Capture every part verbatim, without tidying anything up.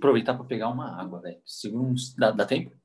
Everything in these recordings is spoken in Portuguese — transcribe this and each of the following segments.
aproveitar para pegar uma água, velho. Segundos, dá, dá tempo?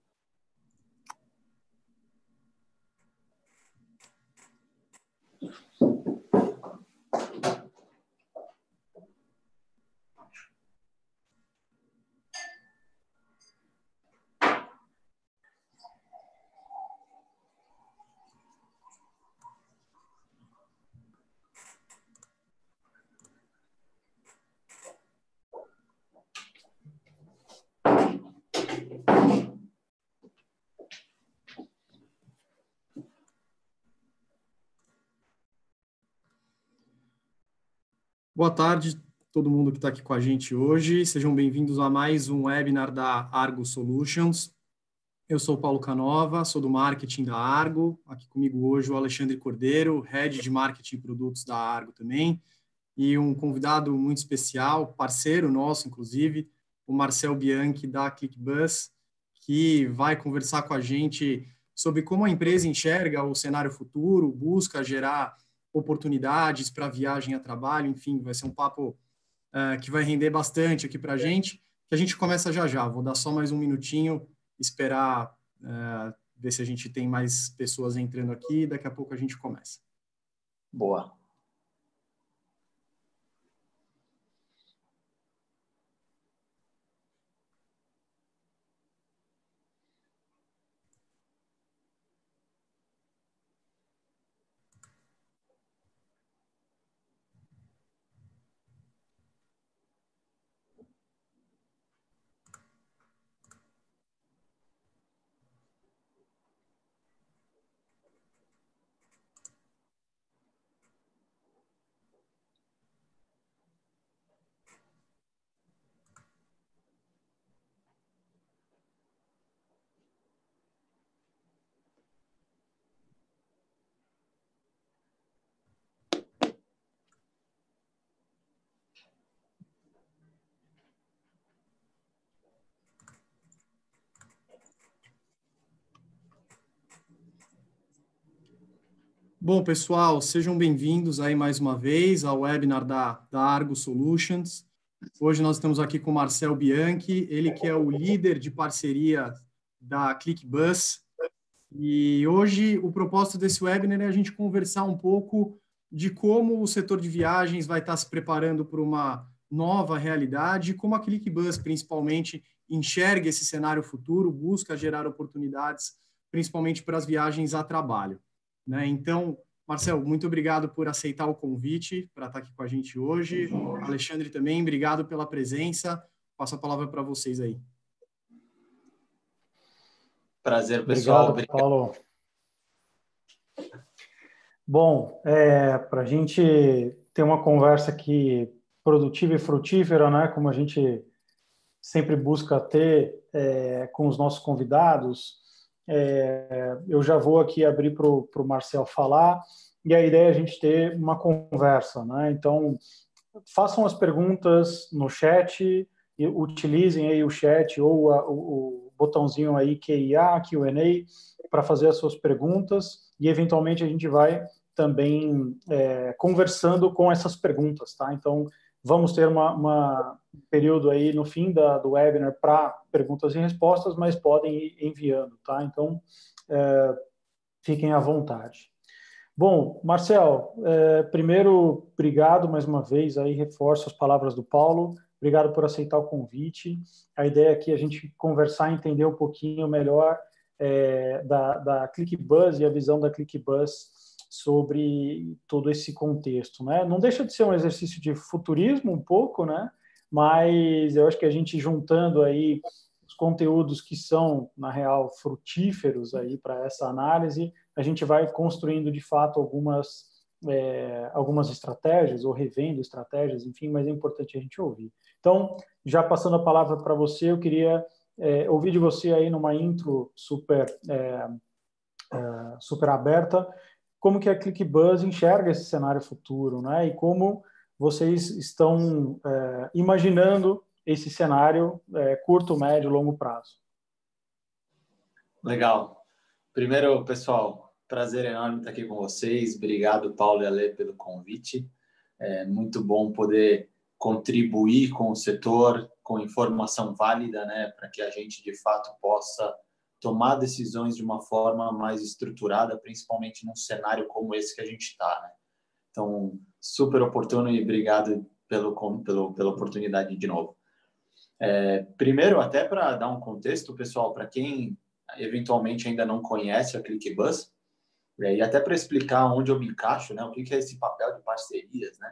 Boa tarde, todo mundo que está aqui com a gente hoje. Sejam bem-vindos a mais um webinar da Argo Solutions. Eu sou o Paulo Canova, sou do marketing da Argo. Aqui comigo hoje o Alexandre Cordeiro, Head de Marketing e Produtos da Argo também. E um convidado muito especial, parceiro nosso, inclusive, o Marcel Bianchi, da ClickBus, que vai conversar com a gente sobre como a empresa enxerga o cenário futuro, busca gerar oportunidades para viagem a trabalho, enfim, vai ser um papo uh, que vai render bastante aqui para a gente, que a gente começa já já. Vou dar só mais um minutinho, esperar uh, ver se a gente tem mais pessoas entrando aqui, daqui a pouco a gente começa. Boa. Bom, pessoal, sejam bem-vindos aí mais uma vez ao webinar da, da Argo Solutions. Hoje nós estamos aqui com o Marcel Bianchi, ele que é o líder de parceria da ClickBus. E hoje o propósito desse webinar é a gente conversar um pouco de como o setor de viagens vai estar se preparando para uma nova realidade, como a ClickBus, principalmente, enxerga esse cenário futuro, busca gerar oportunidades, principalmente para as viagens a trabalho. Né? Então, Marcel, muito obrigado por aceitar o convite para estar aqui com a gente hoje. Alexandre também, obrigado pela presença. Passo a palavra para vocês aí. Prazer, pessoal. Obrigado, Paulo. Bom, é, para a gente ter uma conversa aqui produtiva e frutífera, né, como a gente sempre busca ter é, com os nossos convidados, é, eu já vou aqui abrir para o Marcel falar, e a ideia é a gente ter uma conversa, né? Então, façam as perguntas no chat, e utilizem aí o chat ou a, o, o botãozinho aí Q e A, Q and A, para fazer as suas perguntas, e eventualmente a gente vai também é, conversando com essas perguntas, tá? Então, vamos ter uma, uma um período aí no fim da, do webinar para perguntas e respostas, mas podem ir enviando, tá? Então, é, fiquem à vontade. Bom, Marcel, é, primeiro, obrigado mais uma vez, aí reforço as palavras do Paulo, obrigado por aceitar o convite. A ideia aqui é a gente conversar e entender um pouquinho melhor é, da, da ClickBus e a visão da ClickBus sobre todo esse contexto, né? Não deixa de ser um exercício de futurismo um pouco, né? Mas eu acho que a gente juntando aí os conteúdos que são, na real, frutíferos aí para essa análise, a gente vai construindo, de fato, algumas, é, algumas estratégias, ou revendo estratégias, enfim, mas é importante a gente ouvir. Então, já passando a palavra para você, eu queria é, ouvir de você aí numa intro super, é, é, super aberta, como que a ClickBus enxerga esse cenário futuro, né? E como vocês estão é, imaginando esse cenário é, curto, médio, longo prazo. Legal. Primeiro, pessoal, prazer enorme estar aqui com vocês. Obrigado, Paulo e Ale, pelo convite. É muito bom poder contribuir com o setor, com informação válida, né, para que a gente, de fato, possa tomar decisões de uma forma mais estruturada, principalmente num cenário como esse que a gente está, né? Então, super oportuno e obrigado pelo, pelo, pela oportunidade de novo. É, primeiro, até para dar um contexto, pessoal, para quem eventualmente ainda não conhece a ClickBus, e até para explicar onde eu me encaixo, né, o que é esse papel de parcerias, né?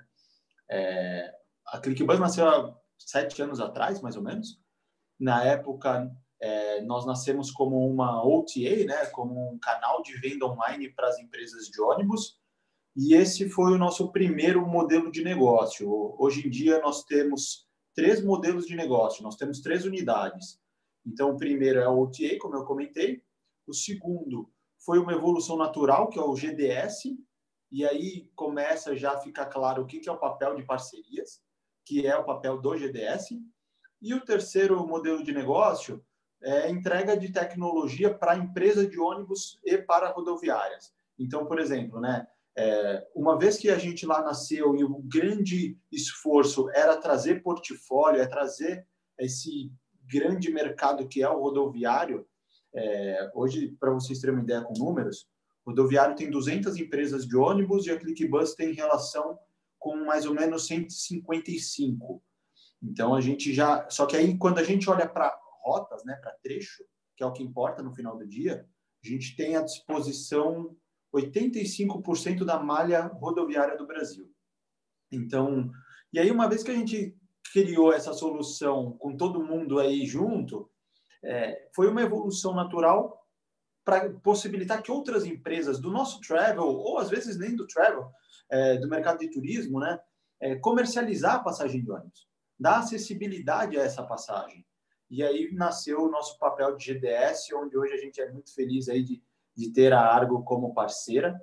É, a ClickBus nasceu há sete anos atrás, mais ou menos. Na época, é, nós nascemos como uma O T A, né, como um canal de venda online para as empresas de ônibus, e esse foi o nosso primeiro modelo de negócio. Hoje em dia, nós temos três modelos de negócio, nós temos três unidades. Então, o primeiro é o O T A, como eu comentei. O segundo foi uma evolução natural, que é o G D S, e aí começa já a ficar claro o que é o papel de parcerias, que é o papel do G D S. E o terceiro modelo de negócio é a entrega de tecnologia para a empresa de ônibus e para rodoviárias. Então, por exemplo, né, é, uma vez que a gente lá nasceu e o grande esforço era trazer portfólio, é trazer esse grande mercado que é o rodoviário, é, hoje, para vocês terem uma ideia com números, o rodoviário tem duzentas empresas de ônibus e a ClickBus tem relação com mais ou menos cento e cinquenta e cinco. Então, a gente já... Só que aí, quando a gente olha para rotas, né, para trecho, que é o que importa no final do dia, a gente tem à disposição oitenta e cinco por cento da malha rodoviária do Brasil. Então, e aí, uma vez que a gente criou essa solução com todo mundo aí junto, é, foi uma evolução natural para possibilitar que outras empresas do nosso travel, ou às vezes nem do travel, é, do mercado de turismo, né, é, comercializar a passagem de ônibus, dar acessibilidade a essa passagem. E aí nasceu o nosso papel de G D S, onde hoje a gente é muito feliz aí de, de ter a Argo como parceira.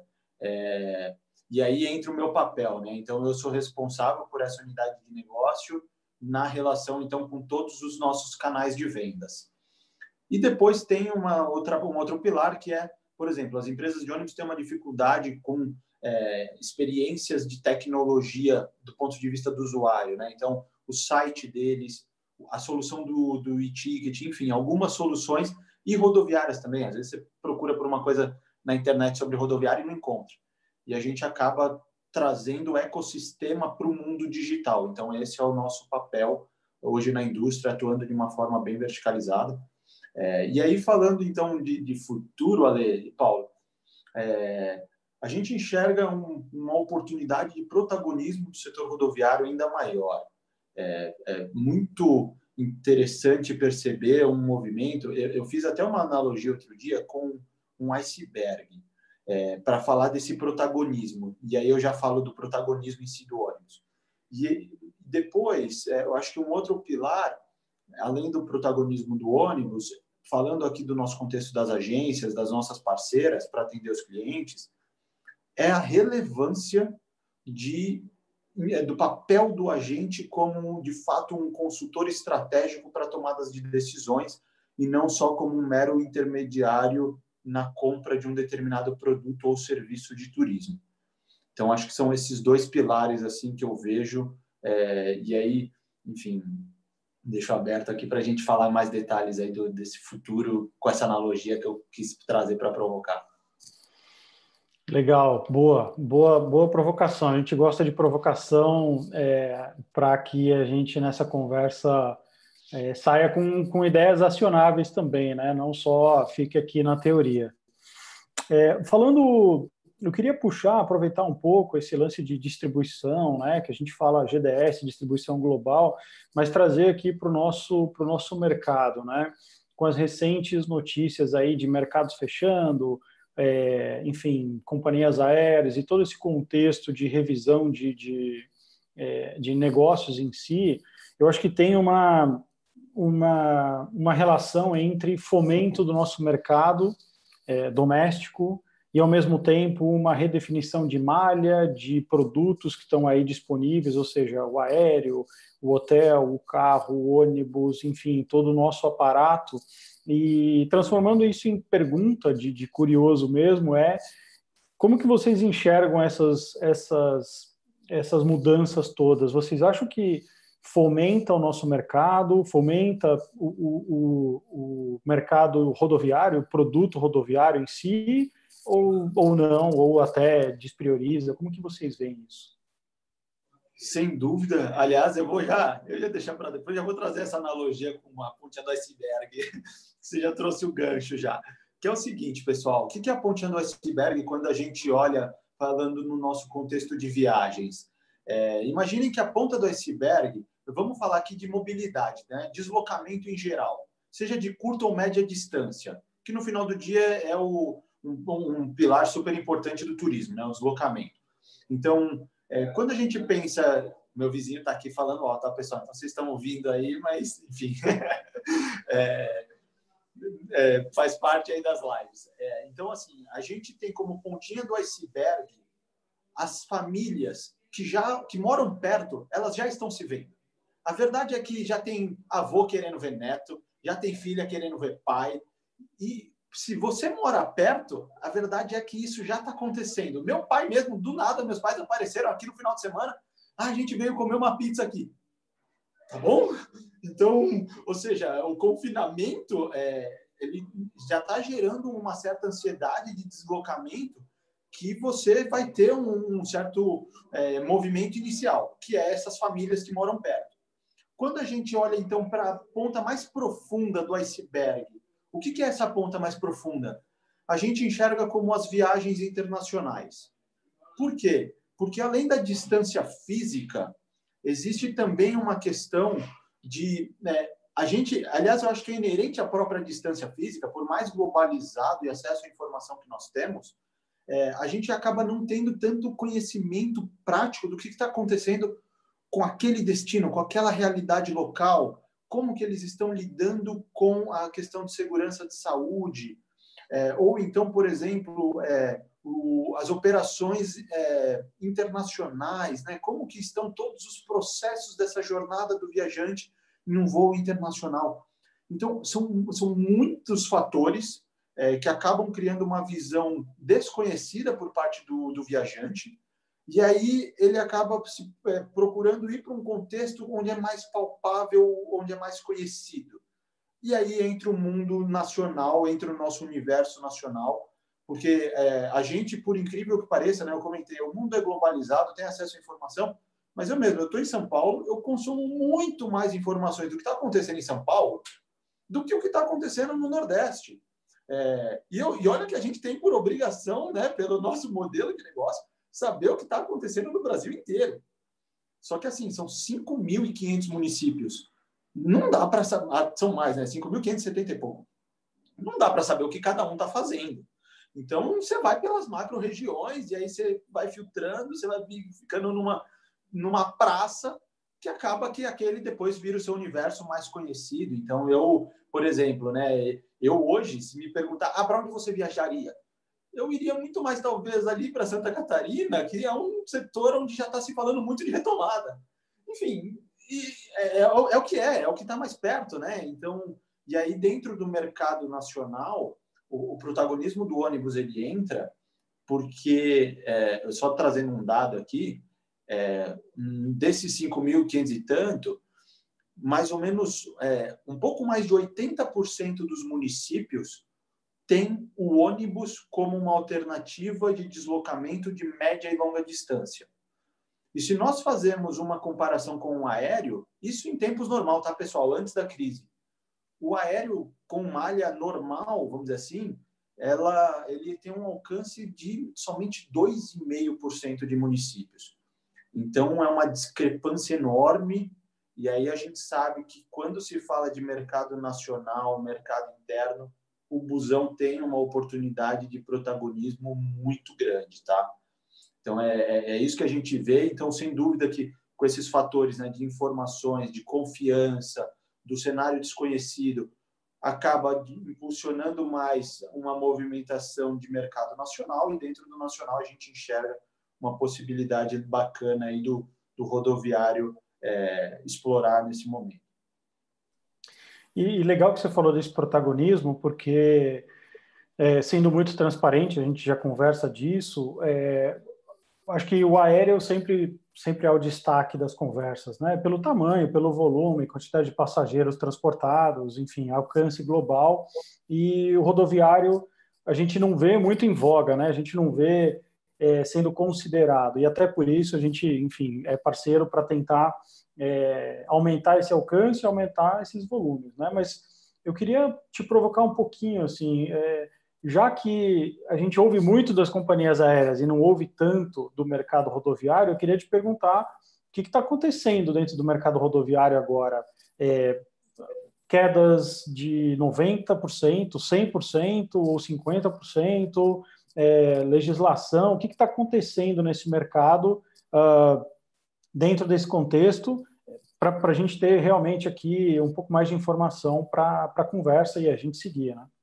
É, e aí entra o meu papel, né? Então, eu sou responsável por essa unidade de negócio na relação, então, com todos os nossos canais de vendas. E depois tem uma outra, um outro pilar, que é, por exemplo, as empresas de ônibus têm uma dificuldade com é, experiências de tecnologia do ponto de vista do usuário, né? Então, o site deles, a solução do, do e-ticket, enfim, algumas soluções, e rodoviárias também. Às vezes você procura por uma coisa na internet sobre rodoviária e não encontra. E a gente acaba trazendo o ecossistema para o mundo digital. Então, esse é o nosso papel hoje na indústria, atuando de uma forma bem verticalizada. É, e aí, falando, então, de, de futuro, Ale e Paulo, é, a gente enxerga um, uma oportunidade de protagonismo do setor rodoviário ainda maior. É, é muito interessante perceber um movimento. Eu, eu fiz até uma analogia outro dia com um iceberg, é, para falar desse protagonismo. E aí eu já falo do protagonismo em si do ônibus. E depois, é, eu acho que um outro pilar, além do protagonismo do ônibus, falando aqui do nosso contexto das agências, das nossas parceiras para atender os clientes, é a relevância de do papel do agente como, de fato, um consultor estratégico para tomadas de decisões e não só como um mero intermediário na compra de um determinado produto ou serviço de turismo. Então, acho que são esses dois pilares assim que eu vejo. É, e aí, enfim, deixo aberto aqui para a gente falar mais detalhes aí do, desse futuro com essa analogia que eu quis trazer para provocar. Legal, boa, boa, boa provocação. A gente gosta de provocação é, para que a gente nessa conversa é, saia com, com ideias acionáveis também, né? Não só fique aqui na teoria. É, falando, eu queria puxar, aproveitar um pouco esse lance de distribuição, né? Que a gente fala G D S, distribuição global, mas trazer aqui para o nosso, pro nosso mercado, né? Com as recentes notícias aí de mercados fechando, É, enfim, companhias aéreas e todo esse contexto de revisão de, de, é, de negócios em si, eu acho que tem uma, uma, uma relação entre fomento do nosso mercado é, doméstico e, ao mesmo tempo, uma redefinição de malha, de produtos que estão aí disponíveis, ou seja, o aéreo, o hotel, o carro, o ônibus, enfim, todo o nosso aparato. E transformando isso em pergunta de, de curioso mesmo, é como que vocês enxergam essas, essas, essas mudanças todas? Vocês acham que fomenta o nosso mercado, fomenta o, o, o mercado rodoviário, o produto rodoviário em si, ou, ou não, ou até desprioriza? Como que vocês veem isso? Sem dúvida. Aliás, eu vou já, eu ia deixar para depois, já vou trazer essa analogia com a pontinha do iceberg, que você já trouxe o gancho já. Que é o seguinte, pessoal, o que é a pontinha do iceberg quando a gente olha, falando no nosso contexto de viagens? É, imaginem que a ponta do iceberg, vamos falar aqui de mobilidade, né? Deslocamento em geral, seja de curta ou média distância, que no final do dia é o, um, um pilar super importante do turismo, né? O deslocamento. Então, é, quando a gente pensa... Meu vizinho está aqui falando alto, tá, pessoal? Então, vocês estão ouvindo aí, mas, enfim... é, é, faz parte aí das lives. É, então, assim, a gente tem como pontinha do iceberg as famílias que já que moram perto, elas já estão se vendo. A verdade é que já tem avô querendo ver neto, já tem filha querendo ver pai, e se você mora perto, a verdade é que isso já está acontecendo. Meu pai mesmo, do nada, meus pais apareceram aqui no final de semana, ah, a gente veio comer uma pizza aqui. Tá bom? Então, ou seja, o confinamento é, ele já está gerando uma certa ansiedade de deslocamento que você vai ter um, um certo é, movimento inicial, que é essas famílias que moram perto. Quando a gente olha, então, para a ponta mais profunda do iceberg, o que, que é essa ponta mais profunda? A gente enxerga como as viagens internacionais. Por quê? Porque, além da distância física, existe também uma questão de... Né, a gente, aliás, eu acho que é inerente à própria distância física, por mais globalizado e acesso à informação que nós temos, é, a gente acaba não tendo tanto conhecimento prático do que está acontecendo com aquele destino, com aquela realidade local, como que eles estão lidando com a questão de segurança de saúde, é, ou então, por exemplo, é, o, as operações é, internacionais, né? Como que estão todos os processos dessa jornada do viajante em um voo internacional. Então, são, são muitos fatores é, que acabam criando uma visão desconhecida por parte do, do viajante, e aí ele acaba se, é, procurando ir para um contexto onde é mais palpável, onde é mais conhecido. E aí entra o mundo nacional, entra o nosso universo nacional, porque é, a gente, por incrível que pareça, né, eu comentei, o mundo é globalizado, tem acesso à informação, mas eu mesmo, eu estou em São Paulo, eu consumo muito mais informações do que está acontecendo em São Paulo do que o que está acontecendo no Nordeste. É, e, eu, e olha que a gente tem por obrigação, né, pelo nosso modelo de negócio, saber o que está acontecendo no Brasil inteiro. Só que, assim, são cinco mil e quinhentos municípios. Não dá para saber... Ah, são mais, né? cinco mil quinhentos e setenta e pouco. Não dá para saber o que cada um está fazendo. Então, você vai pelas macro-regiões e aí você vai filtrando, você vai ficando numa, numa praça que acaba que aquele depois vira o seu universo mais conhecido. Então, eu, por exemplo, né, eu hoje, se me perguntar, ah, para onde você viajaria? Eu iria muito mais, talvez, ali para Santa Catarina, que é um setor onde já está se falando muito de retomada. Enfim, e é, é, é o que é, é o que está mais perto, né? Então, e aí dentro do mercado nacional, o, o protagonismo do ônibus ele entra porque, é, só trazendo um dado aqui, é, desses cinco mil e quinhentos e tanto, mais ou menos, é, um pouco mais de oitenta por cento dos municípios tem o ônibus como uma alternativa de deslocamento de média e longa distância. E se nós fazermos uma comparação com o aéreo, isso em tempos normal, tá, pessoal? Antes da crise. O aéreo com malha normal, vamos dizer assim, ela, ele tem um alcance de somente dois vírgula cinco por cento de municípios. Então, é uma discrepância enorme. E aí a gente sabe que quando se fala de mercado nacional, mercado interno, o busão tem uma oportunidade de protagonismo muito grande, tá? Então, é, é, é isso que a gente vê. Então, sem dúvida que com esses fatores, né, de informações, de confiança, do cenário desconhecido, acaba impulsionando mais uma movimentação de mercado nacional, e dentro do nacional a gente enxerga uma possibilidade bacana aí do, do rodoviário é, explorar nesse momento. E, e legal que você falou desse protagonismo, porque, é, sendo muito transparente, a gente já conversa disso, é, acho que o aéreo sempre, sempre é o destaque das conversas, né? Pelo tamanho, pelo volume, quantidade de passageiros transportados, enfim, alcance global. E o rodoviário a gente não vê muito em voga, né? A gente não vê é, sendo considerado. E até por isso a gente, enfim, é parceiro para tentar é, aumentar esse alcance, aumentar esses volumes, né? Mas eu queria te provocar um pouquinho, assim, é, já que a gente ouve muito das companhias aéreas e não ouve tanto do mercado rodoviário, eu queria te perguntar o que está acontecendo dentro do mercado rodoviário agora. É, quedas de noventa por cento, cem por cento ou cinquenta por cento, é, legislação, o que está acontecendo nesse mercado uh, dentro desse contexto, para a gente ter realmente aqui um pouco mais de informação para a conversa e a gente seguir, né?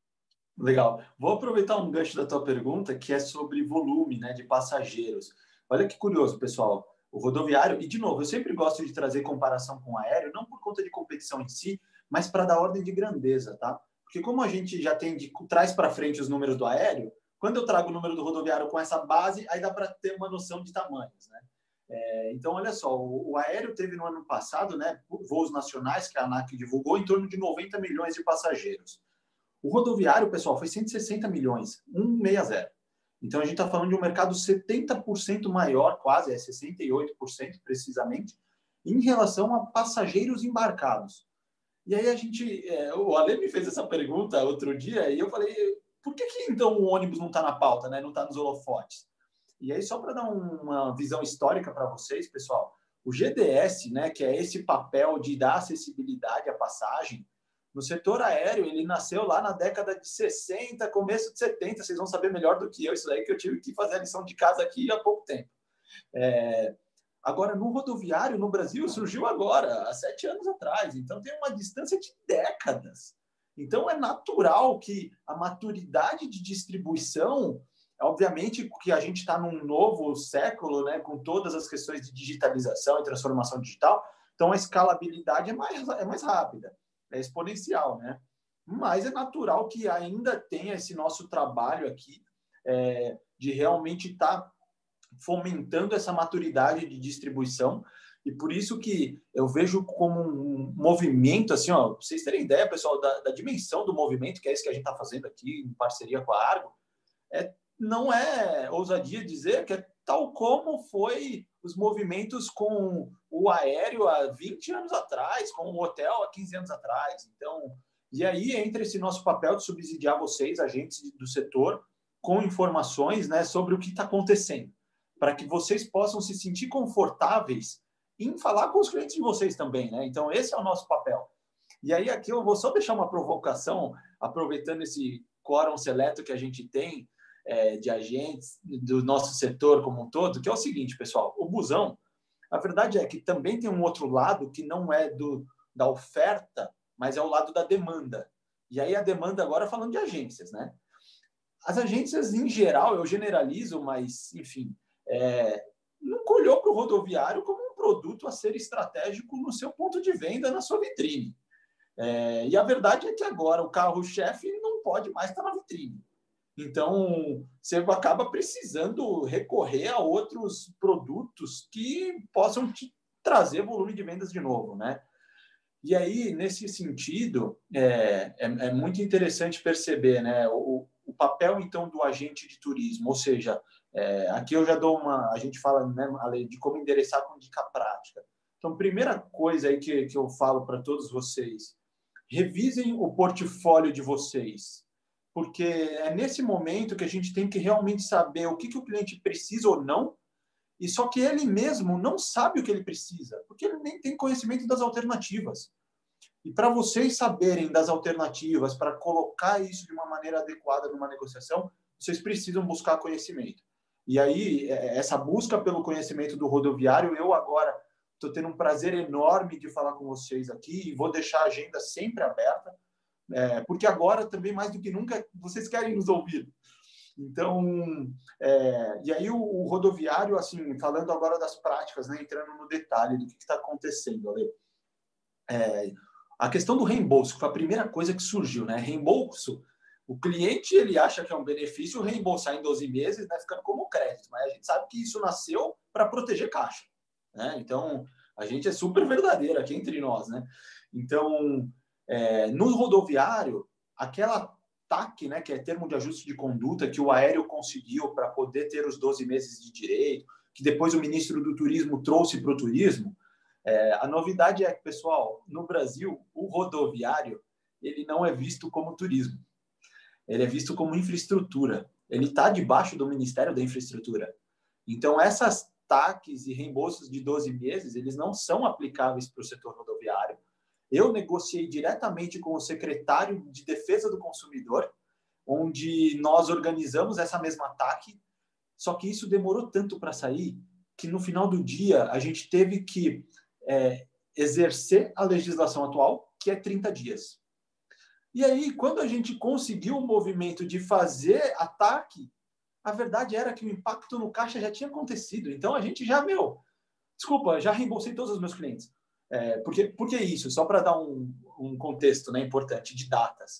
Legal. Vou aproveitar um gancho da tua pergunta, que é sobre volume, né, de passageiros. Olha que curioso, pessoal. O rodoviário, e de novo, eu sempre gosto de trazer comparação com o aéreo, não por conta de competição em si, mas para dar ordem de grandeza, tá? Porque como a gente já tem de trás para frente os números do aéreo, quando eu trago o número do rodoviário com essa base, aí dá para ter uma noção de tamanhos, né? É, então, olha só, o, o aéreo teve no ano passado, né, voos nacionais, que a ANAC divulgou, em torno de noventa milhões de passageiros. O rodoviário, pessoal, foi cento e sessenta milhões, cento e sessenta. Então, a gente está falando de um mercado setenta por cento maior, quase, é sessenta e oito por cento precisamente, em relação a passageiros embarcados. E aí a gente... É, o Ale me fez essa pergunta outro dia e eu falei, por que, que então o ônibus não está na pauta, né? Não está nos holofotes? E aí, só para dar um, uma visão histórica para vocês, pessoal, o G D S, né, que é esse papel de dar acessibilidade à passagem, no setor aéreo, ele nasceu lá na década de sessenta, começo de setenta, vocês vão saber melhor do que eu, isso daí que eu tive que fazer a lição de casa aqui há pouco tempo. É... Agora, no rodoviário, no Brasil, surgiu agora, há sete anos atrás, então tem uma distância de décadas. Então, é natural que a maturidade de distribuição, obviamente que a gente está num novo século, né, com todas as questões de digitalização e transformação digital, então a escalabilidade é mais, é mais rápida. É exponencial, né? Mas é natural que ainda tenha esse nosso trabalho aqui é, de realmente estar tá fomentando essa maturidade de distribuição, e por isso que eu vejo como um movimento, assim, ó, pra vocês terem ideia, pessoal, da, da dimensão do movimento, que é isso que a gente está fazendo aqui em parceria com a Argo, é, não é ousadia dizer que é tal como foi os movimentos com o aéreo há vinte anos atrás, com o hotel há quinze anos atrás. Então, e aí entra esse nosso papel de subsidiar vocês, agentes do setor, com informações, né, sobre o que está acontecendo, para que vocês possam se sentir confortáveis em falar com os clientes de vocês também, né? Então, esse é o nosso papel. E aí aqui eu vou só deixar uma provocação, aproveitando esse quórum seleto que a gente tem, É, de agentes do nosso setor como um todo, que é o seguinte, pessoal, o busão, a verdade é que também tem um outro lado que não é do, da oferta, mas é o lado da demanda. E aí a demanda agora falando de agências, né? As agências, em geral, eu generalizo, mas, enfim, é, nunca olhou para o rodoviário como um produto a ser estratégico no seu ponto de venda, na sua vitrine. É, e a verdade é que agora o carro-chefe não pode mais estar na vitrine. Então, você acaba precisando recorrer a outros produtos que possam te trazer volume de vendas de novo, né? E aí, nesse sentido, é, é, é muito interessante perceber, né, o, o papel, então, do agente de turismo. Ou seja, é, aqui eu já dou uma... A gente fala, né, de como endereçar com dica prática. Então, primeira coisa aí que, que eu falo para todos vocês, revisem o portfólio de vocês, porque é nesse momento que a gente tem que realmente saber o que, que o cliente precisa ou não, e só que ele mesmo não sabe o que ele precisa, porque ele nem tem conhecimento das alternativas. E para vocês saberem das alternativas, para colocar isso de uma maneira adequada numa negociação, vocês precisam buscar conhecimento. E aí, essa busca pelo conhecimento do rodoviário, eu agora estou tendo um prazer enorme de falar com vocês aqui, e vou deixar a agenda sempre aberta, É, porque agora, também, mais do que nunca, vocês querem nos ouvir. Então, é, e aí o, o rodoviário, assim, falando agora das práticas, né, entrando no detalhe do que está acontecendo, Ale. É, a questão do reembolso, que foi a primeira coisa que surgiu, né? Reembolso, O cliente, ele acha que é um benefício reembolsar em doze meses, né, ficando como crédito, mas a gente sabe que isso nasceu para proteger caixa, né? Então, a gente é super verdadeiro aqui entre nós, né? Então, é, no rodoviário, aquela T A C, né, que é termo de ajuste de conduta, que o aéreo conseguiu para poder ter os doze meses de direito, que depois o ministro do Turismo trouxe para o turismo, é, a novidade é que, pessoal, no Brasil, o rodoviário, ele não é visto como turismo. Ele é visto como infraestrutura. Ele está debaixo do Ministério da Infraestrutura. Então, essas T A Cs e reembolsos de doze meses, eles não são aplicáveis para o setor rodoviário. Eu negociei diretamente com o secretário de Defesa do Consumidor, onde nós organizamos essa mesma T A C, só que isso demorou tanto para sair que, no final do dia, a gente teve que é, exercer a legislação atual, que é trinta dias. E aí, quando a gente conseguiu o movimento de fazer a T A C, a verdade era que o impacto no caixa já tinha acontecido. Então, a gente já, meu, desculpa, já reembolsei todos os meus clientes. É, porque, por que isso? Só para dar um, um contexto, né, importante de datas.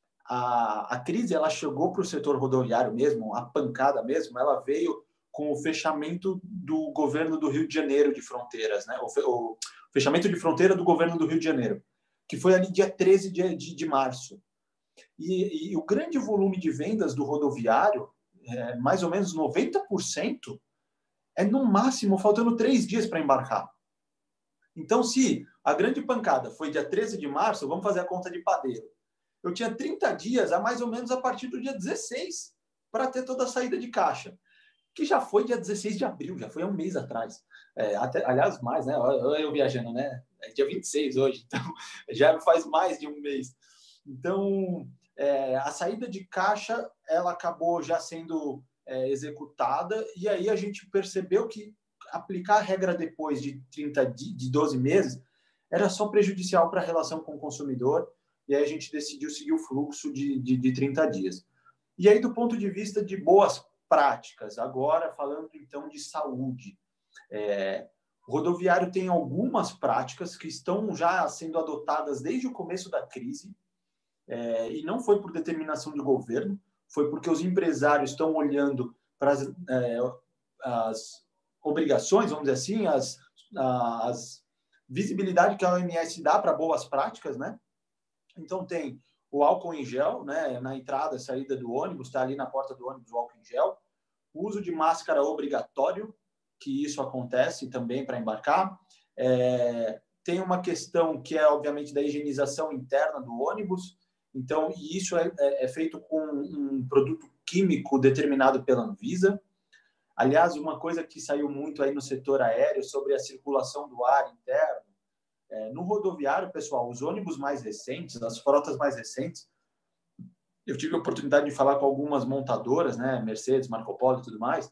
A, a crise, ela chegou para o setor rodoviário mesmo, a pancada mesmo, ela veio com o fechamento do governo do Rio de Janeiro de fronteiras, né? O, fe, o fechamento de fronteira do governo do Rio de Janeiro, que foi ali dia treze de, de, de março. E, e o grande volume de vendas do rodoviário, é, mais ou menos noventa por cento, é no máximo faltando três dias para embarcar. Então, se a grande pancada foi dia treze de março, vamos fazer a conta de padeiro. Eu tinha trinta dias, a mais ou menos a partir do dia dezesseis, para ter toda a saída de caixa, que já foi dia dezesseis de abril, já foi há um mês atrás. É, até, aliás, mais, né? Eu, eu viajando, né? É dia vinte e seis hoje, então já faz mais de um mês. Então, é, a saída de caixa, ela acabou já sendo é, executada, e aí a gente percebeu que aplicar a regra depois de trinta, de doze meses era só prejudicial para a relação com o consumidor, e aí a gente decidiu seguir o fluxo de, de, de trinta dias. E aí, do ponto de vista de boas práticas, agora falando então de saúde, é, o rodoviário tem algumas práticas que estão já sendo adotadas desde o começo da crise, é, e não foi por determinação do governo, foi porque os empresários estão olhando para as, é, as obrigações, vamos dizer assim, as, as visibilidade que a O M S dá para boas práticas, né? Então, tem o álcool em gel, né, na entrada e saída do ônibus, está ali na porta do ônibus o álcool em gel. O uso de máscara obrigatório, que isso acontece também para embarcar. É, tem uma questão que é, obviamente, da higienização interna do ônibus. Então, e isso é, é, é feito com um produto químico determinado pela Anvisa. Aliás, uma coisa que saiu muito aí no setor aéreo sobre a circulação do ar interno, É, no rodoviário, pessoal, os ônibus mais recentes, as frotas mais recentes, eu tive a oportunidade de falar com algumas montadoras, né, Mercedes, Marco Polo e tudo mais,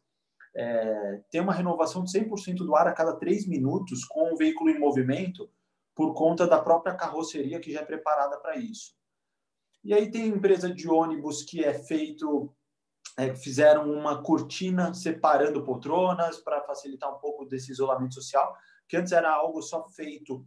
é, tem uma renovação de cem por cento do ar a cada três minutos com o veículo em movimento por conta da própria carroceria que já é preparada para isso. E aí tem empresa de ônibus que é feito, é, fizeram uma cortina separando poltronas para facilitar um pouco desse isolamento social, que antes era algo só feito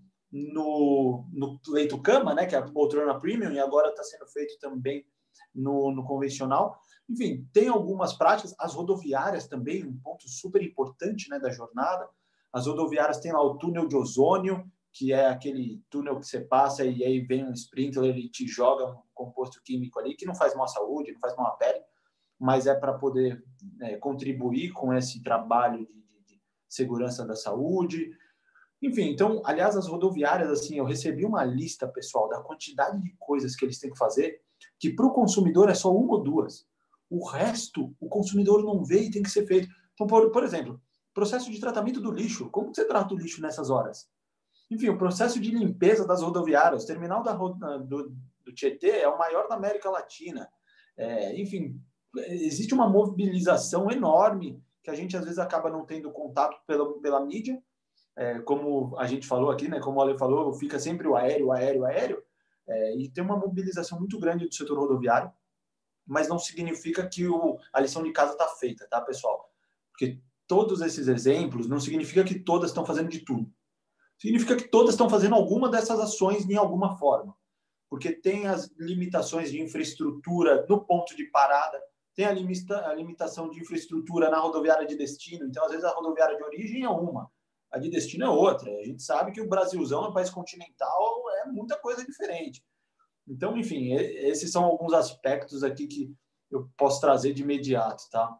no, no leito-cama, né, que é a poltrona premium, e agora está sendo feito também no, no convencional. Enfim, tem algumas práticas. As rodoviárias também, um ponto super importante, né, da jornada. As rodoviárias têm lá o túnel de ozônio, que é aquele túnel que você passa e aí vem um sprinkler e te joga um composto químico ali, que não faz mal à saúde, não faz mal à pele, mas é para poder é, contribuir com esse trabalho de, de, de segurança da saúde. Enfim, então, aliás, as rodoviárias, assim, eu recebi uma lista, pessoal, da quantidade de coisas que eles têm que fazer, que para o consumidor é só uma ou duas. O resto, o consumidor não vê e tem que ser feito. Então, por, por exemplo, processo de tratamento do lixo. Como você trata o lixo nessas horas? Enfim, o processo de limpeza das rodoviárias. O terminal da, do, do Tietê é o maior da América Latina. É, enfim, existe uma mobilização enorme que a gente, às vezes, acaba não tendo contato pela, pela mídia. É, como a gente falou aqui, né, como o Ale falou, fica sempre o aéreo, o aéreo, o aéreo, é, e tem uma mobilização muito grande do setor rodoviário, mas não significa que o, a lição de casa está feita, tá, pessoal? Porque todos esses exemplos não significa que todas estão fazendo de tudo. Significa que todas estão fazendo alguma dessas ações em alguma forma. porque tem as limitações de infraestrutura no ponto de parada, tem a, limita, a limitação de infraestrutura na rodoviária de destino. Então, às vezes, a rodoviária de origem é uma, a de destino é outra. A gente sabe que o Brasilzão é um país continental, é muita coisa diferente. Então, enfim, esses são alguns aspectos aqui que eu posso trazer de imediato, tá?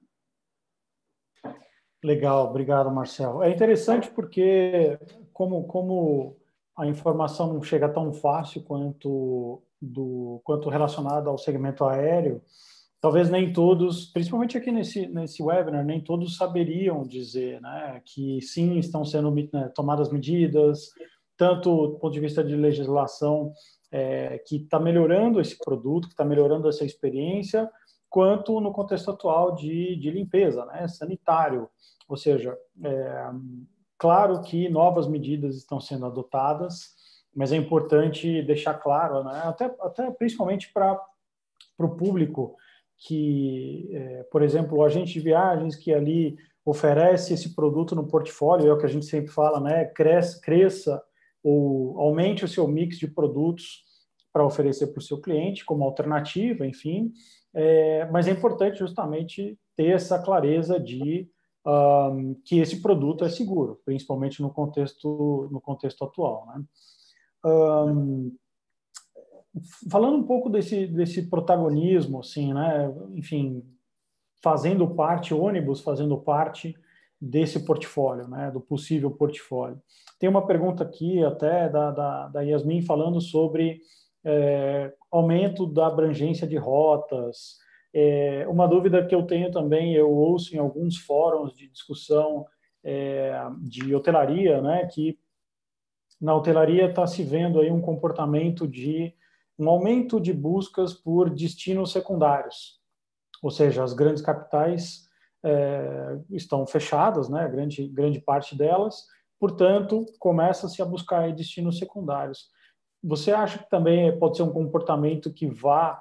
Legal, obrigado, Marcelo. É interessante porque, como, como a informação não chega tão fácil quanto, do, quanto relacionada ao segmento aéreo, talvez nem todos, principalmente aqui nesse, nesse webinar, nem todos saberiam dizer, né, que sim, estão sendo, né, tomadas medidas, tanto do ponto de vista de legislação, é, que está melhorando esse produto, que está melhorando essa experiência, quanto no contexto atual de, de limpeza, né, sanitário. Ou seja, é, claro que novas medidas estão sendo adotadas, mas é importante deixar claro, né, até, até principalmente para o público, que, é, por exemplo, o agente de viagens que ali oferece esse produto no portfólio, é o que a gente sempre fala, né, cresça, cresça ou aumente o seu mix de produtos para oferecer para o seu cliente como alternativa, enfim, é, mas é importante justamente ter essa clareza de um, que esse produto é seguro, principalmente no contexto, no contexto atual, né? Um, Falando um pouco desse, desse protagonismo, assim, né? Enfim, fazendo parte, ônibus fazendo parte desse portfólio, né? Do possível portfólio. Tem uma pergunta aqui até da, da, da Yasmin falando sobre é, aumento da abrangência de rotas. É, uma dúvida que eu tenho também, eu ouço em alguns fóruns de discussão é, de hotelaria, né? Que na hotelaria está se vendo aí um comportamento de um aumento de buscas por destinos secundários, ou seja, as grandes capitais é, estão fechadas, né, grande, grande parte delas, portanto, começa-se a buscar destinos secundários. Você acha que também pode ser um comportamento que vá,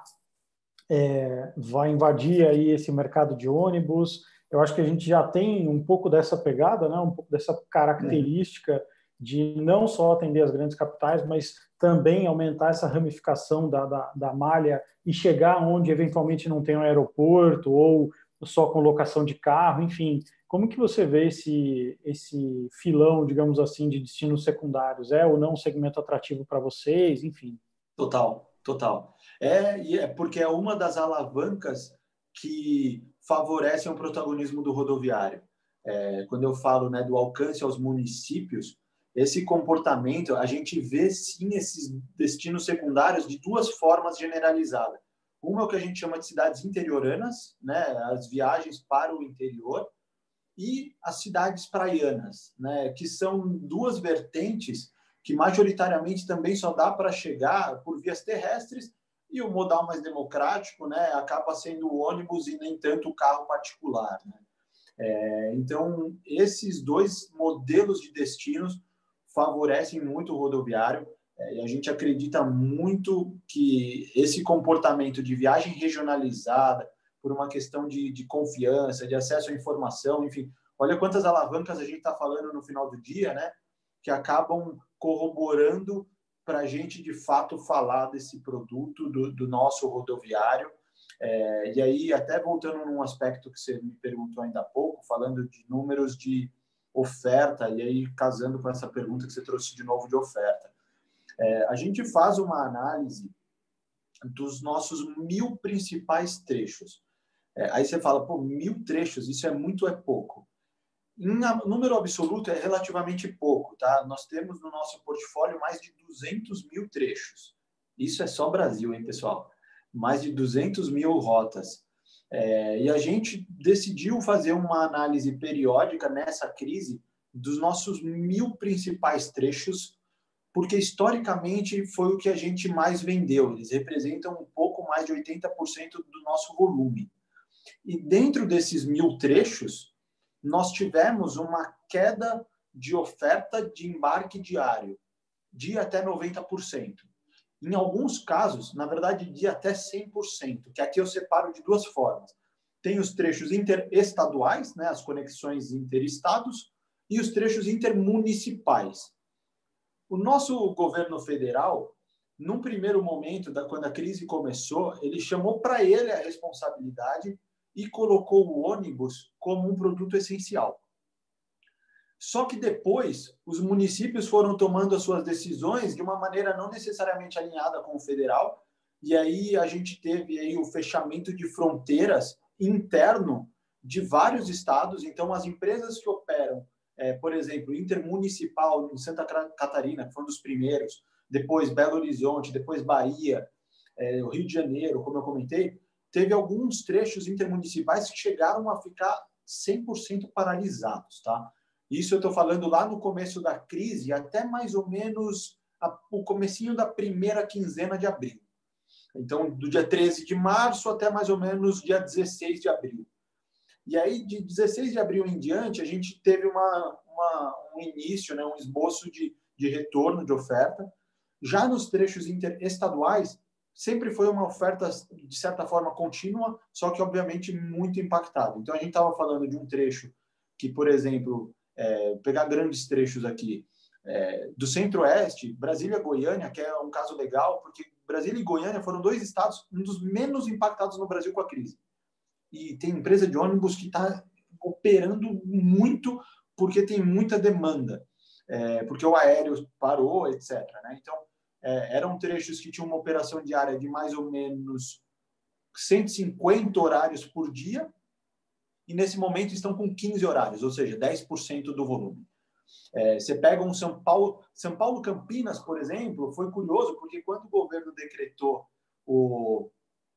é, vá invadir aí esse mercado de ônibus? Eu acho que a gente já tem um pouco dessa pegada, né, um pouco dessa característica é. de não só atender as grandes capitais, mas também aumentar essa ramificação da, da, da malha e chegar onde eventualmente não tem um aeroporto ou só com locação de carro, enfim. Como que você vê esse, esse filão, digamos assim, de destinos secundários? É ou não um segmento atrativo para vocês? Enfim. Total, total. É, e é porque é uma das alavancas que favorecem o protagonismo do rodoviário. É, quando eu falo, né, do alcance aos municípios, esse comportamento, a gente vê sim esses destinos secundários de duas formas generalizadas. Uma é o que a gente chama de cidades interioranas, né, as viagens para o interior, e as cidades praianas, né, que são duas vertentes que majoritariamente também só dá para chegar por vias terrestres, e o modal mais democrático, né, acaba sendo o ônibus e nem tanto o carro particular, né? É, então, esses dois modelos de destinos favorecem muito o rodoviário, é, e a gente acredita muito que esse comportamento de viagem regionalizada, por uma questão de, de confiança, de acesso à informação, enfim, olha quantas alavancas a gente está falando no final do dia, né, que acabam corroborando para a gente, de fato, falar desse produto, do, do nosso rodoviário. É, e aí, até voltando num aspecto que você me perguntou ainda há pouco, falando de números de oferta, e aí casando com essa pergunta que você trouxe de novo de oferta. É, a gente faz uma análise dos nossos mil principais trechos. É, aí você fala, pô, mil trechos, isso é muito ou é pouco? Em número absoluto é relativamente pouco, tá? Nós temos no nosso portfólio mais de duzentos mil trechos. Isso é só Brasil, hein, pessoal? Mais de duzentos mil rotas. É, e a gente decidiu fazer uma análise periódica nessa crise dos nossos mil principais trechos, porque historicamente foi o que a gente mais vendeu. Eles representam um pouco mais de oitenta por cento do nosso volume. E dentro desses mil trechos, nós tivemos uma queda de oferta de embarque diário de até noventa por cento. Em alguns casos, na verdade, de até cem por cento, que aqui eu separo de duas formas. Tem os trechos interestaduais, né, as conexões interestados, e os trechos intermunicipais. O nosso governo federal, num primeiro momento, da, quando a crise começou, ele chamou para ele a responsabilidade e colocou o ônibus como um produto essencial. Só que depois, os municípios foram tomando as suas decisões de uma maneira não necessariamente alinhada com o federal, e aí a gente teve aí o fechamento de fronteiras interno de vários estados. Então, as empresas que operam, é, por exemplo, Intermunicipal em Santa Catarina, que foi um dos primeiros, depois Belo Horizonte, depois Bahia, é, o Rio de Janeiro, como eu comentei, teve alguns trechos intermunicipais que chegaram a ficar cem por cento paralisados, tá? Isso eu estou falando lá no começo da crise, até mais ou menos a, o comecinho da primeira quinzena de abril. Então, do dia treze de março até mais ou menos dia dezesseis de abril. E aí, de dezesseis de abril em diante, a gente teve uma, uma, um início, né, um esboço de, de retorno de oferta. Já nos trechos interestaduais, sempre foi uma oferta, de certa forma, contínua, só que, obviamente, muito impactada. Então, a gente estava falando de um trecho que, por exemplo, é, pegar grandes trechos aqui, é, do Centro-Oeste, Brasília e Goiânia, que é um caso legal, porque Brasília e Goiânia foram dois estados, um dos menos impactados no Brasil com a crise. E tem empresa de ônibus que está operando muito porque tem muita demanda, é, porque o aéreo parou, etcétera, né? Então, é, eram trechos que tinham uma operação diária de mais ou menos cento e cinquenta horários por dia, e nesse momento estão com quinze horários, ou seja, dez por cento do volume. É, você pega um São Paulo, São Paulo Campinas, por exemplo, foi curioso, porque quando o governo decretou o,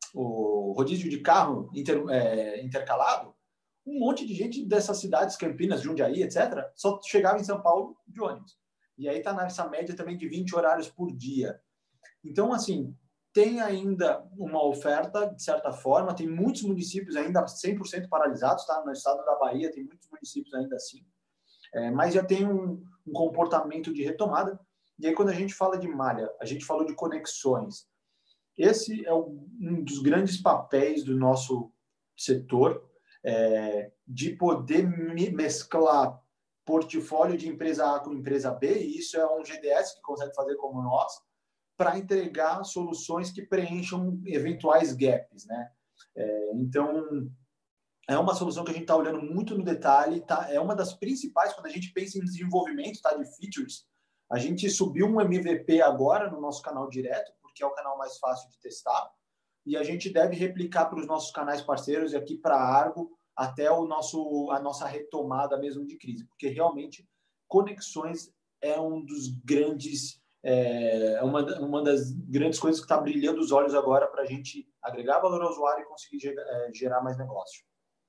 o rodízio de carro inter, é, intercalado, um monte de gente dessas cidades, Campinas, Jundiaí, etcétera, só chegava em São Paulo de ônibus. E aí está nessa média também de vinte horários por dia. Então, assim, tem ainda uma oferta, de certa forma, tem muitos municípios ainda cem por cento paralisados, tá? No estado da Bahia tem muitos municípios ainda assim. É, mas já tem um, um comportamento de retomada. E aí, quando a gente fala de malha, a gente falou de conexões. Esse é um dos grandes papéis do nosso setor, é, de poder mesclar portfólio de empresa A com empresa B, e isso é um G D S que consegue fazer como nós, para entregar soluções que preencham eventuais gaps, né? É, então, é uma solução que a gente está olhando muito no detalhe, tá? É uma das principais, quando a gente pensa em desenvolvimento, tá, de features. A gente subiu um M V P agora no nosso canal direto, porque é o canal mais fácil de testar, e a gente deve replicar para os nossos canais parceiros e aqui para a Argo até o nosso, a nossa retomada mesmo de crise, porque realmente conexões é um dos grandes, é uma, uma das grandes coisas que está brilhando os olhos agora para a gente agregar valor ao usuário e conseguir gerar, é, gerar mais negócio.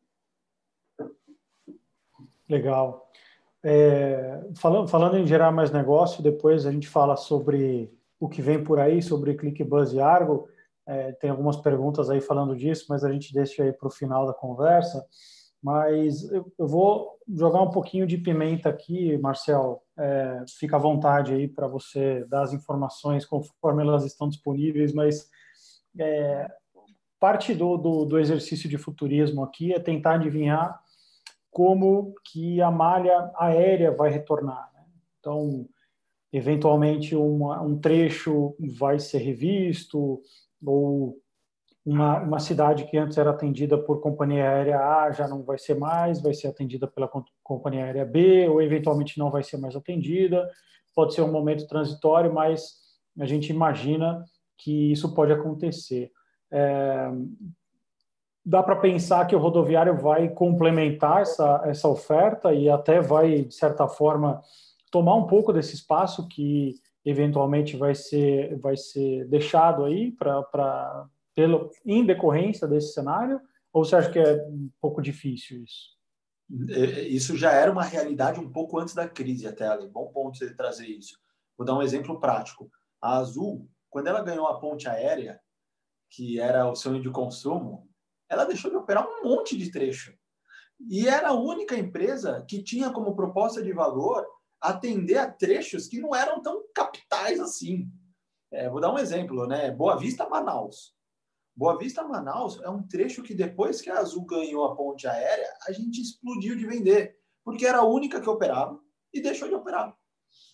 Legal. É, falando, falando em gerar mais negócio, depois a gente fala sobre o que vem por aí, sobre ClickBuzz e Argo. É, tem algumas perguntas aí falando disso, mas a gente deixa aí para o final da conversa. Mas eu, eu vou jogar um pouquinho de pimenta aqui, Marcel. É, fica à vontade aí para você dar as informações conforme elas estão disponíveis, mas é, parte do, do, do exercício de futurismo aqui é tentar adivinhar como que a malha aérea vai retornar, né? Então, eventualmente, uma, um trecho vai ser revisto, ou uma, uma cidade que antes era atendida por companhia aérea A já não vai ser mais, vai ser atendida pela companhia aérea B, ou eventualmente não vai ser mais atendida. Pode ser um momento transitório, mas a gente imagina que isso pode acontecer. É, dá para pensar que o rodoviário vai complementar essa, essa oferta e até vai, de certa forma, tomar um pouco desse espaço que eventualmente vai ser, vai ser deixado aí pra, pra, pelo, em decorrência desse cenário? Ou você acha que é um pouco difícil isso? Isso já era uma realidade um pouco antes da crise, até, Ali. Bom ponto você trazer isso. Vou dar um exemplo prático. A Azul, quando ela ganhou a ponte aérea, que era o sonho de consumo, ela deixou de operar um monte de trecho. E era a única empresa que tinha como proposta de valor atender a trechos que não eram tão capitais assim. É, vou dar um exemplo, né? Boa Vista, Manaus. Boa Vista, Manaus é um trecho que depois que a Azul ganhou a ponte aérea, a gente explodiu de vender, porque era a única que operava e deixou de operar.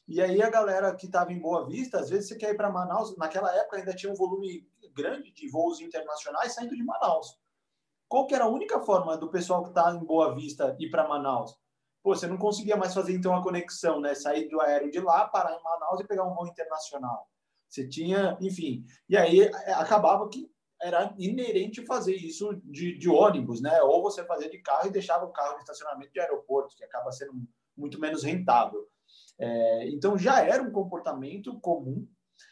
E aí a galera que estava em Boa Vista, às vezes você quer ir para Manaus, naquela época ainda tinha um volume grande de voos internacionais saindo de Manaus. Qual que era a única forma do pessoal que está em Boa Vista ir para Manaus? Pô, você não conseguia mais fazer então a conexão, né? Sair do aéreo de lá, parar em Manaus e pegar um voo internacional. Você tinha, enfim. E aí acabava que era inerente fazer isso de, de ônibus, né? Ou você fazia de carro e deixava o carro no estacionamento de aeroporto, que acaba sendo muito menos rentável. É, então já era um comportamento comum.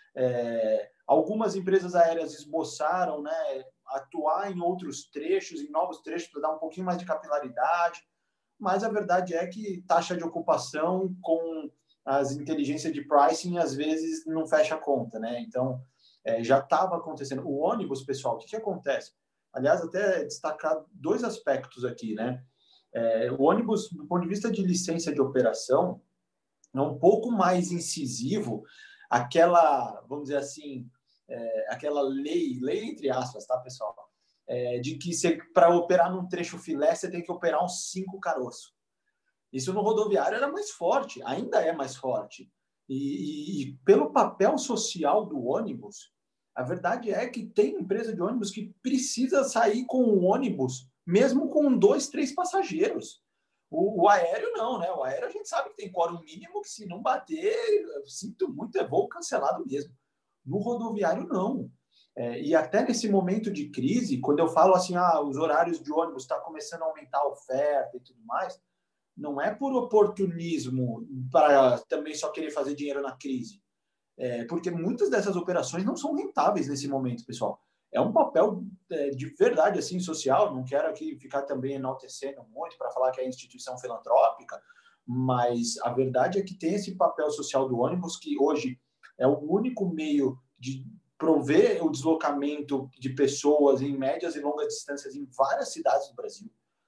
É, algumas empresas aéreas esboçaram, né, atuar em outros trechos, em novos trechos, para dar um pouquinho mais de capilaridade, mas a verdade é que taxa de ocupação com as inteligências de pricing às vezes não fecha a conta, né? Então é, já estava acontecendo. O ônibus, pessoal, o que, que acontece? Aliás, até destacar dois aspectos aqui, né? É, o ônibus, do ponto de vista de licença de operação, é um pouco mais incisivo aquela, vamos dizer assim, é, aquela lei, lei entre aspas, tá, pessoal? É, de que para operar num trecho filé, você tem que operar uns cinco caroços. Isso no rodoviário era mais forte, ainda é mais forte. E, e, e pelo papel social do ônibus, a verdade é que tem empresa de ônibus que precisa sair com o ônibus, mesmo com dois, três passageiros. O, o aéreo não, né? O aéreo a gente sabe que tem quórum mínimo, que se não bater, eu sinto muito, é voo cancelado mesmo. No rodoviário, não. É, e até nesse momento de crise, quando eu falo assim, ah, os horários de ônibus estão começando a aumentar a oferta e tudo mais, não é por oportunismo, para também só querer fazer dinheiro na crise. É, porque muitas dessas operações não são rentáveis nesse momento, pessoal. É um papel é, de verdade assim social, não quero aqui ficar também enaltecendo muito para falar que é instituição filantrópica, mas a verdade é que tem esse papel social do ônibus, que hoje é o único meio de prover o deslocamento de pessoas em médias e longas distâncias em várias cidades do Brasil.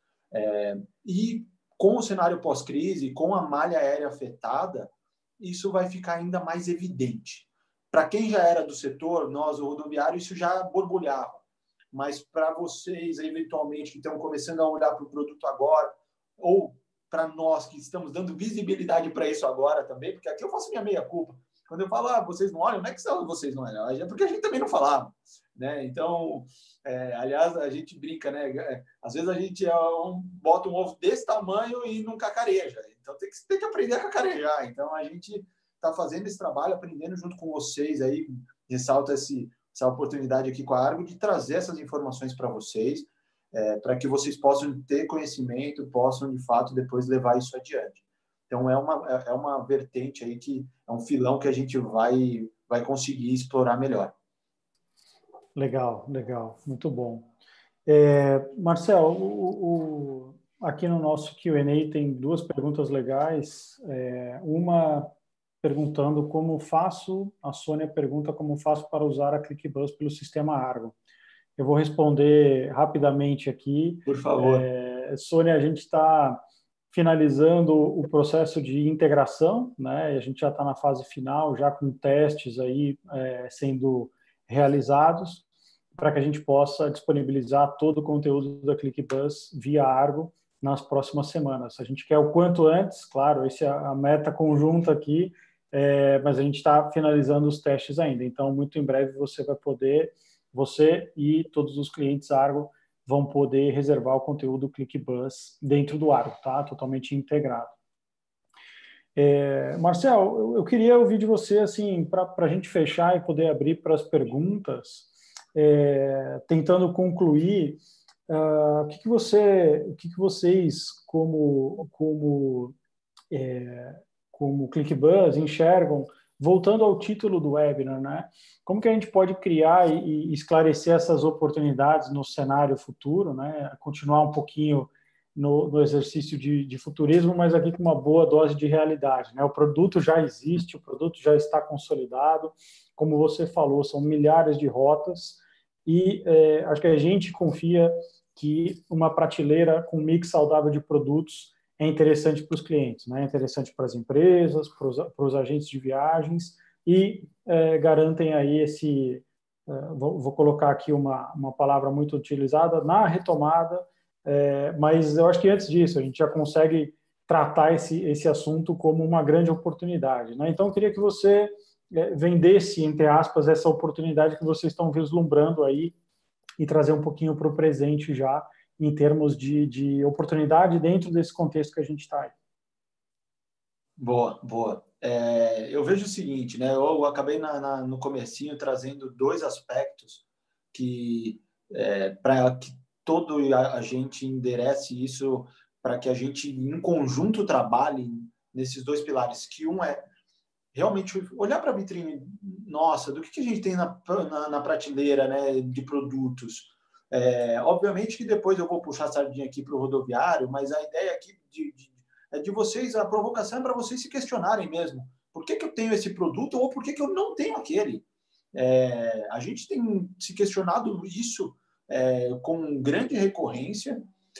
É, e com o cenário pós-crise, com a malha aérea afetada, isso vai ficar ainda mais evidente. Para quem já era do setor, nós, o rodoviário, isso já borbulhava. Mas para vocês, eventualmente, que estão começando a olhar para o produto agora, ou para nós que estamos dando visibilidade para isso agora também, porque aqui eu faço minha meia-culpa. Quando eu falo, ah, vocês não olham, não é que são vocês não olham, é porque a gente também não falava. Né? Então, é, aliás, a gente brinca, né? Às vezes a gente é um, bota um ovo desse tamanho e não cacareja. Então, tem que, tem que aprender a cacarejar. Então, a gente está fazendo esse trabalho, aprendendo junto com vocês aí, ressalta esse, essa oportunidade aqui com a Argo de trazer essas informações para vocês, é, para que vocês possam ter conhecimento, possam, de fato, depois levar isso adiante. Então, é uma, é uma vertente aí que é um filão que a gente vai, vai conseguir explorar melhor. Legal, legal, muito bom. É, Marcel, o, o, aqui no nosso Q and A tem duas perguntas legais. É, uma perguntando como faço, a Sônia pergunta como faço para usar a ClickBus pelo sistema Argo. Eu vou responder rapidamente aqui. Por favor. É, Sônia, a gente está finalizando o processo de integração, né? A gente já está na fase final, já com testes aí é, sendo realizados, para que a gente possa disponibilizar todo o conteúdo da ClickBus via Argo nas próximas semanas. A gente quer o quanto antes, claro, essa é a meta conjunta aqui, é, mas a gente está finalizando os testes ainda. Então, muito em breve você vai poder, você e todos os clientes Argo vão poder reservar o conteúdo ClickBus dentro do Argo, tá? Totalmente integrado. É, Marcel, eu, eu queria ouvir de você, assim, para a gente fechar e poder abrir para as perguntas, é, tentando concluir, uh, o que, que você, o que, que vocês, como, como, é, como ClickBus, enxergam, voltando ao título do webinar, né? Como que a gente pode criar e, e esclarecer essas oportunidades no cenário futuro, né? Continuar um pouquinho no, no exercício de, de futurismo, mas aqui com uma boa dose de realidade, né? O produto já existe, o produto já está consolidado, como você falou, são milhares de rotas e é, acho que a gente confia que uma prateleira com um mix saudável de produtos é interessante para os clientes, né? É interessante para as empresas, para os, para os agentes de viagens e é, garantem aí esse, é, vou, vou colocar aqui uma, uma palavra muito utilizada, na retomada, é, mas eu acho que antes disso a gente já consegue tratar esse, esse assunto como uma grande oportunidade, né? Então, eu queria que você é, vendesse, entre aspas, essa oportunidade que vocês estão vislumbrando aí e trazer um pouquinho para o presente já, em termos de, de oportunidade dentro desse contexto que a gente está aí. Boa, boa. É, eu vejo o seguinte, né? Eu, eu acabei na, na, no comecinho trazendo dois aspectos que é, para que todo a, a gente enderece isso, para que a gente em conjunto trabalhe nesses dois pilares, que um é realmente olhar para a vitrine, nossa, do que, que a gente tem na, na, na prateleira, né, de produtos. É, obviamente que depois eu vou puxar a sardinha aqui para o rodoviário, mas a ideia aqui de, de, é de vocês, a provocação é para vocês se questionarem mesmo. Por que, que eu tenho esse produto ou por que, que eu não tenho aquele? É, a gente tem se questionado isso é, com grande recorrência,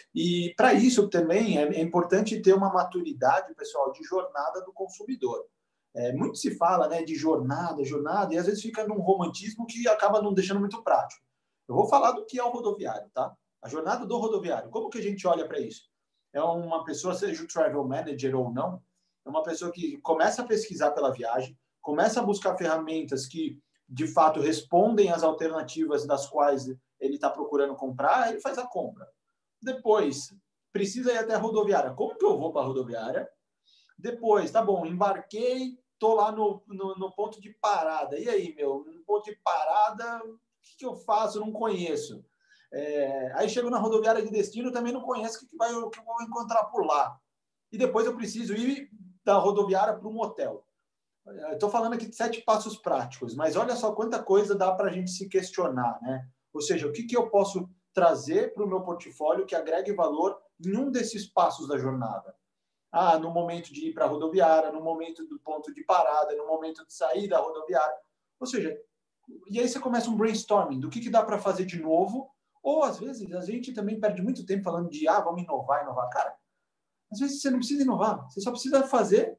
e para isso também é, é importante ter uma maturidade, pessoal, de jornada do consumidor. É, muito se fala, né, de jornada, jornada, e às vezes fica num romantismo que acaba não deixando muito prático. Eu vou falar do que é o rodoviário, tá? A jornada do rodoviário. Como que a gente olha para isso? É uma pessoa, seja o travel manager ou não, é uma pessoa que começa a pesquisar pela viagem, começa a buscar ferramentas que, de fato, respondem às alternativas das quais ele está procurando comprar, ele faz a compra. Depois, precisa ir até a rodoviária. Como que eu vou para a rodoviária? Depois, tá bom, embarquei, tô lá no, no, no ponto de parada. E aí, meu, no ponto de parada, o que, que eu faço? Não conheço. É, aí chego na rodoviária de destino, também não conheço o que, que, vai, o que eu vou encontrar por lá. E depois eu preciso ir da rodoviária para um hotel. Estou falando aqui de sete passos práticos, mas olha só quanta coisa dá para a gente se questionar, né? Ou seja, o que, que eu posso trazer para o meu portfólio que agregue valor em um desses passos da jornada? Ah, no momento de ir para a rodoviária, no momento do ponto de parada, no momento de sair da rodoviária. Ou seja, e aí você começa um brainstorming do que, que dá para fazer de novo, ou às vezes a gente também perde muito tempo falando de, ah, vamos inovar, inovar. Cara, às vezes você não precisa inovar, você só precisa fazer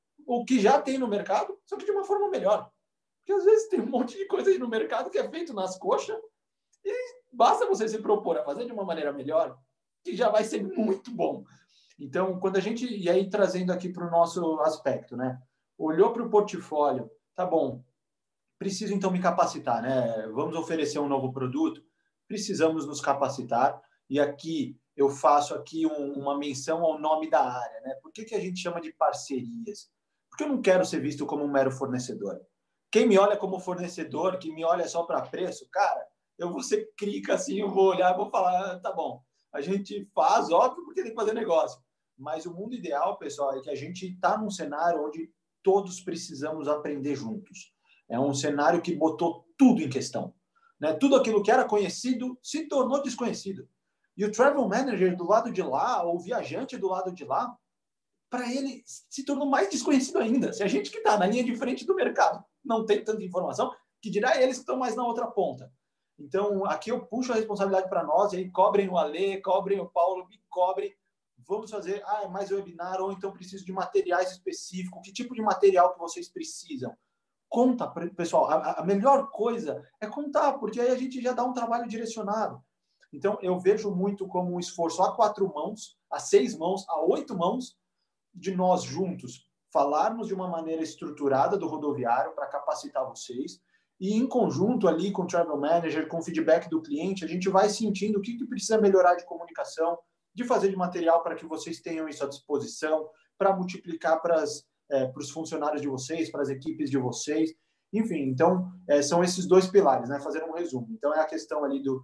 o que já tem no mercado, só que de uma forma melhor. Porque às vezes tem um monte de coisa aí no mercado que é feito nas coxas e basta você se propor a fazer de uma maneira melhor, que já vai ser muito bom. Então, quando a gente... E aí, trazendo aqui para o nosso aspecto, né? Olhou para o portfólio, tá bom, preciso então me capacitar, né? Vamos oferecer um novo produto, precisamos nos capacitar. E aqui, eu faço aqui um, uma menção ao nome da área, né? Por que, que a gente chama de parcerias? Porque eu não quero ser visto como um mero fornecedor. Quem me olha como fornecedor, que me olha só para preço, cara, eu vou ser crica assim, eu vou olhar, vou falar, ah, tá bom, a gente faz, óbvio, porque tem que fazer negócio. Mas o mundo ideal, pessoal, é que a gente está num cenário onde todos precisamos aprender juntos. É um cenário que botou tudo em questão, né? Tudo aquilo que era conhecido se tornou desconhecido. E o travel manager do lado de lá, ou o viajante do lado de lá, para ele se tornou mais desconhecido ainda. Se a gente que está na linha de frente do mercado não tem tanta informação, que dirá eles que estão mais na outra ponta. Então, aqui eu puxo a responsabilidade para nós, e aí cobrem o Alê, cobrem o Paulo, me cobrem. Vamos fazer, ah, é mais webinar, ou então preciso de materiais específicos. Que tipo de material que vocês precisam? Conta, pessoal. A, a melhor coisa é contar, porque aí a gente já dá um trabalho direcionado. Então, eu vejo muito como um esforço a quatro mãos, a seis mãos, a oito mãos, de nós juntos falarmos de uma maneira estruturada do rodoviário para capacitar vocês. E em conjunto ali com o Travel Manager, com o feedback do cliente, a gente vai sentindo o que, que precisa melhorar de comunicação, de fazer de material para que vocês tenham isso à disposição, para multiplicar para é, os funcionários de vocês, para as equipes de vocês. Enfim, então, é, são esses dois pilares, né? Fazendo um resumo. Então, é a questão ali do,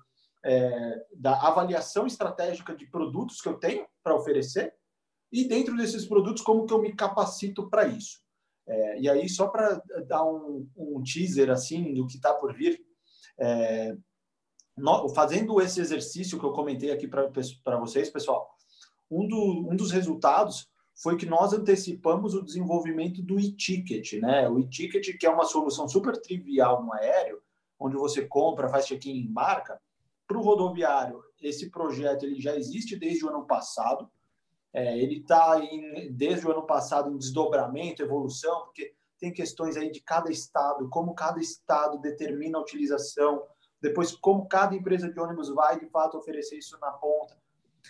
é, da avaliação estratégica de produtos que eu tenho para oferecer e dentro desses produtos, como que eu me capacito para isso. É, e aí, só para dar um, um teaser assim do que está por vir, é, no, fazendo esse exercício que eu comentei aqui para vocês, pessoal, um, do, um dos resultados foi que nós antecipamos o desenvolvimento do e-ticket, né? O e-ticket, que é uma solução super trivial no aéreo, onde você compra, faz check-in e embarca. Para o rodoviário, esse projeto ele já existe desde o ano passado. É, ele está desde o ano passado em desdobramento, evolução, porque tem questões aí de cada estado, como cada estado determina a utilização, depois como cada empresa de ônibus vai, de fato, oferecer isso na ponta.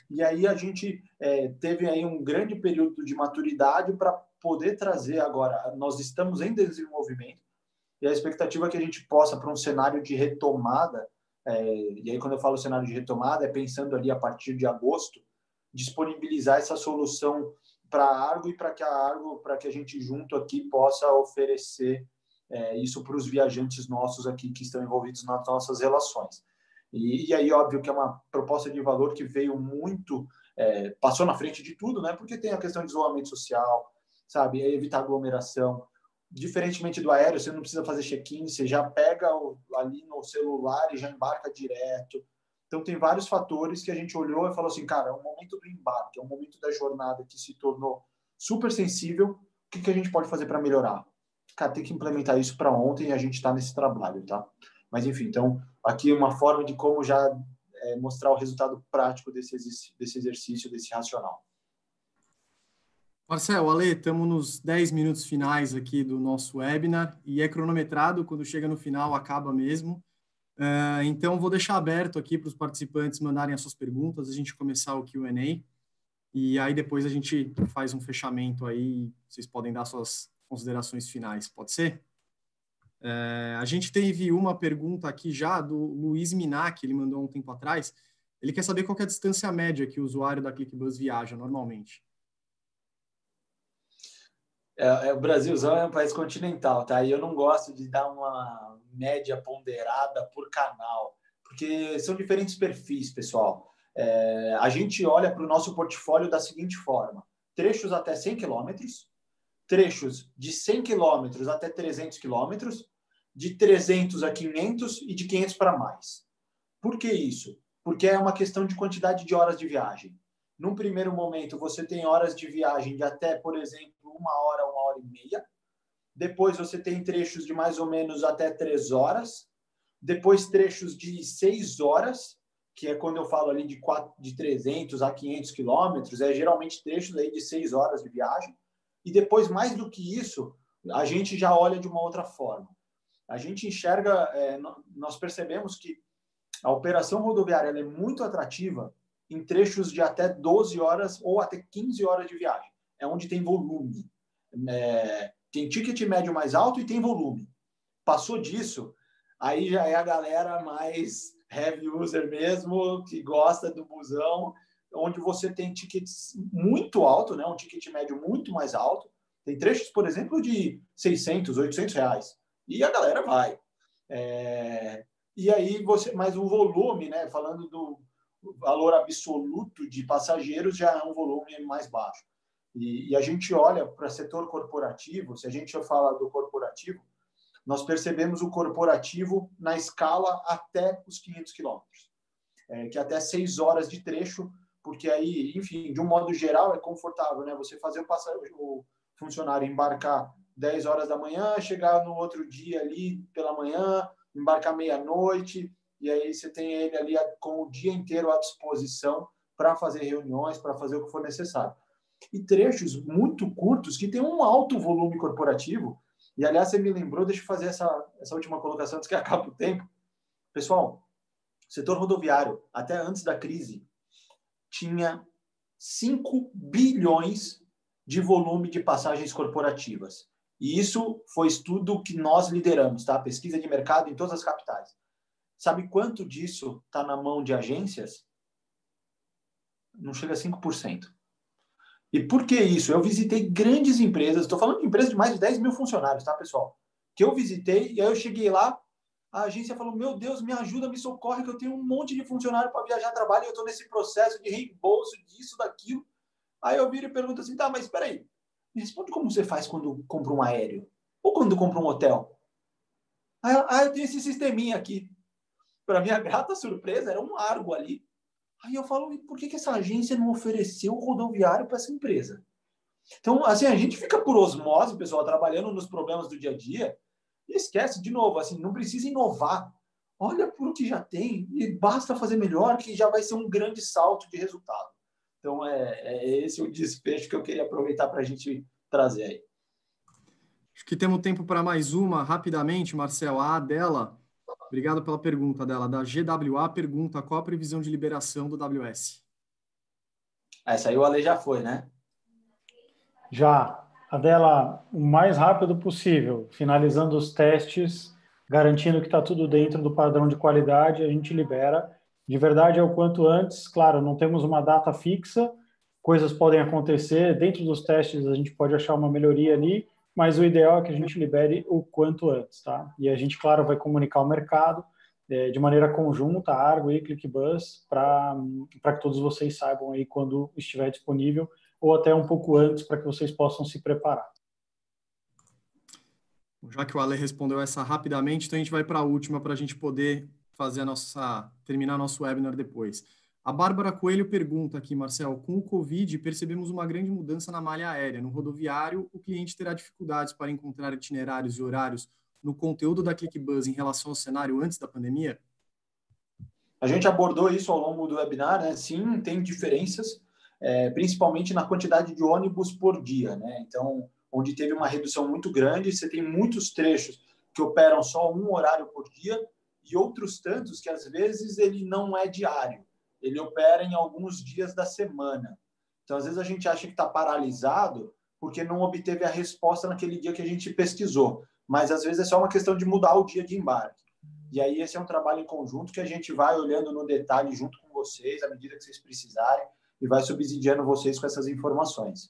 E aí a gente é, teve aí um grande período de maturidade para poder trazer agora. Nós estamos em desenvolvimento e a expectativa é que a gente possa, para um cenário de retomada, é, e aí quando eu falo cenário de retomada, é pensando ali a partir de agosto, disponibilizar essa solução para a Argo e para que a Argo, para que a gente junto aqui possa oferecer é, isso para os viajantes nossos aqui que estão envolvidos nas nossas relações. E, e aí, óbvio que é uma proposta de valor que veio muito, é, passou na frente de tudo, né? Porque tem a questão de isolamento social, sabe? É evitar aglomeração. Diferentemente do aéreo, você não precisa fazer check-in, você já pega o, ali no celular e já embarca direto. Então, tem vários fatores que a gente olhou e falou assim, cara, é um momento do embarque, é um momento da jornada que se tornou super sensível. O que, que a gente pode fazer para melhorar? Cara, tem que implementar isso para ontem e a gente está nesse trabalho, tá? Mas, enfim, então, aqui uma forma de como já é, mostrar o resultado prático desse, desse exercício, desse racional. Marcelo, Ale, estamos nos dez minutos finais aqui do nosso webinar e é cronometrado, quando chega no final acaba mesmo. Uh, então, vou deixar aberto aqui para os participantes mandarem as suas perguntas, a gente começar o Q and A e aí depois a gente faz um fechamento aí, vocês podem dar suas considerações finais, pode ser? Uh, a gente teve uma pergunta aqui já do Luiz Minac, ele mandou há um tempo atrás, ele quer saber qual que é a distância média que o usuário da ClickBus viaja normalmente. É, é, o Brasilzão é um país continental, tá? E eu não gosto de dar uma média ponderada por canal, porque são diferentes perfis, pessoal. É, a gente olha para o nosso portfólio da seguinte forma: trechos até cem quilômetros, trechos de cem quilômetros até trezentos quilômetros, de trezentos a quinhentos e de quinhentos para mais. Por que isso? Porque é uma questão de quantidade de horas de viagem. Num primeiro momento, você tem horas de viagem de até, por exemplo, uma hora, uma hora e meia. Depois você tem trechos de mais ou menos até três horas. Depois trechos de seis horas, que é quando eu falo ali de, quatro, de trezentos a quinhentos quilômetros, é geralmente trechos aí de seis horas de viagem. E depois, mais do que isso, a gente já olha de uma outra forma. A gente enxerga, é, nós percebemos que a operação rodoviária ela é muito atrativa em trechos de até doze horas ou até quinze horas de viagem. É onde tem volume. É, tem ticket médio mais alto e tem volume. Passou disso, aí já é a galera mais heavy user mesmo, que gosta do busão, onde você tem tickets muito alto, né? Um ticket médio muito mais alto. Tem trechos, por exemplo, de seiscentos, oitocentos reais. E a galera vai. É, e aí você, mas o volume, né? Falando do valor absoluto de passageiros, já é um volume mais baixo. E, e a gente olha para o setor corporativo, se a gente fala do corporativo, nós percebemos o corporativo na escala até os quinhentos quilômetros, é, que é até seis horas de trecho, porque aí, enfim, de um modo geral, é confortável, né? Você fazer o, passageiro, o funcionário embarcar dez horas da manhã, chegar no outro dia ali pela manhã, embarcar meia-noite, e aí você tem ele ali com o dia inteiro à disposição para fazer reuniões, para fazer o que for necessário. E trechos muito curtos que tem um alto volume corporativo. E, aliás, você me lembrou, deixa eu fazer essa, essa última colocação antes que acabe o tempo. Pessoal, o setor rodoviário, até antes da crise, tinha cinco bilhões de volume de passagens corporativas. E isso foi estudo que nós lideramos, tá? Pesquisa de mercado em todas as capitais. Sabe quanto disso está na mão de agências? Não chega a cinco por cento. E por que isso? Eu visitei grandes empresas, estou falando de empresas de mais de dez mil funcionários, tá, pessoal? Que eu visitei, e aí eu cheguei lá, a agência falou, meu Deus, me ajuda, me socorre, que eu tenho um monte de funcionário para viajar a trabalho, e eu estou nesse processo de reembolso disso, daquilo. Aí eu viro e pergunto assim, tá, mas espera aí, me responde como você faz quando compra um aéreo? Ou quando compra um hotel? Ah, eu tenho esse sisteminha aqui. Para minha grata surpresa, era um Argo ali. Aí eu falo, e por que, que essa agência não ofereceu o rodoviário para essa empresa? Então, assim, a gente fica por osmose, pessoal, trabalhando nos problemas do dia a dia, e esquece, de novo, assim, não precisa inovar. Olha por o que já tem, e basta fazer melhor, que já vai ser um grande salto de resultado. Então, é, é esse o desfecho que eu queria aproveitar para a gente trazer aí. Acho que temos tempo para mais uma, rapidamente, Marcelo. A Adela, obrigado pela pergunta dela. Da G W A, pergunta qual a previsão de liberação do W S? Essa aí o Ale já foi, né? Já. A dela, o mais rápido possível, finalizando os testes, garantindo que está tudo dentro do padrão de qualidade, a gente libera. De verdade, é o quanto antes. Claro, não temos uma data fixa, coisas podem acontecer. Dentro dos testes, a gente pode achar uma melhoria ali, mas o ideal é que a gente libere o quanto antes, tá? E a gente, claro, vai comunicar ao mercado é, de maneira conjunta, a Argo e ClickBuzz, para que todos vocês saibam aí quando estiver disponível, ou até um pouco antes, para que vocês possam se preparar. Já que o Ale respondeu essa rapidamente, então a gente vai para a última para a gente poder fazer a nossa, terminar nosso webinar depois. A Bárbara Coelho pergunta aqui, Marcel, com o Covid percebemos uma grande mudança na malha aérea. No rodoviário, o cliente terá dificuldades para encontrar itinerários e horários no conteúdo da ClickBuzz em relação ao cenário antes da pandemia? A gente abordou isso ao longo do webinar, né? Sim, tem diferenças, é, principalmente na quantidade de ônibus por dia, né? Então, onde teve uma redução muito grande, você tem muitos trechos que operam só um horário por dia e outros tantos que, às vezes, ele não é diário. Ele opera em alguns dias da semana. Então, às vezes, a gente acha que está paralisado porque não obteve a resposta naquele dia que a gente pesquisou. Mas, às vezes, é só uma questão de mudar o dia de embarque. E aí, esse é um trabalho em conjunto que a gente vai olhando no detalhe junto com vocês, à medida que vocês precisarem, e vai subsidiando vocês com essas informações.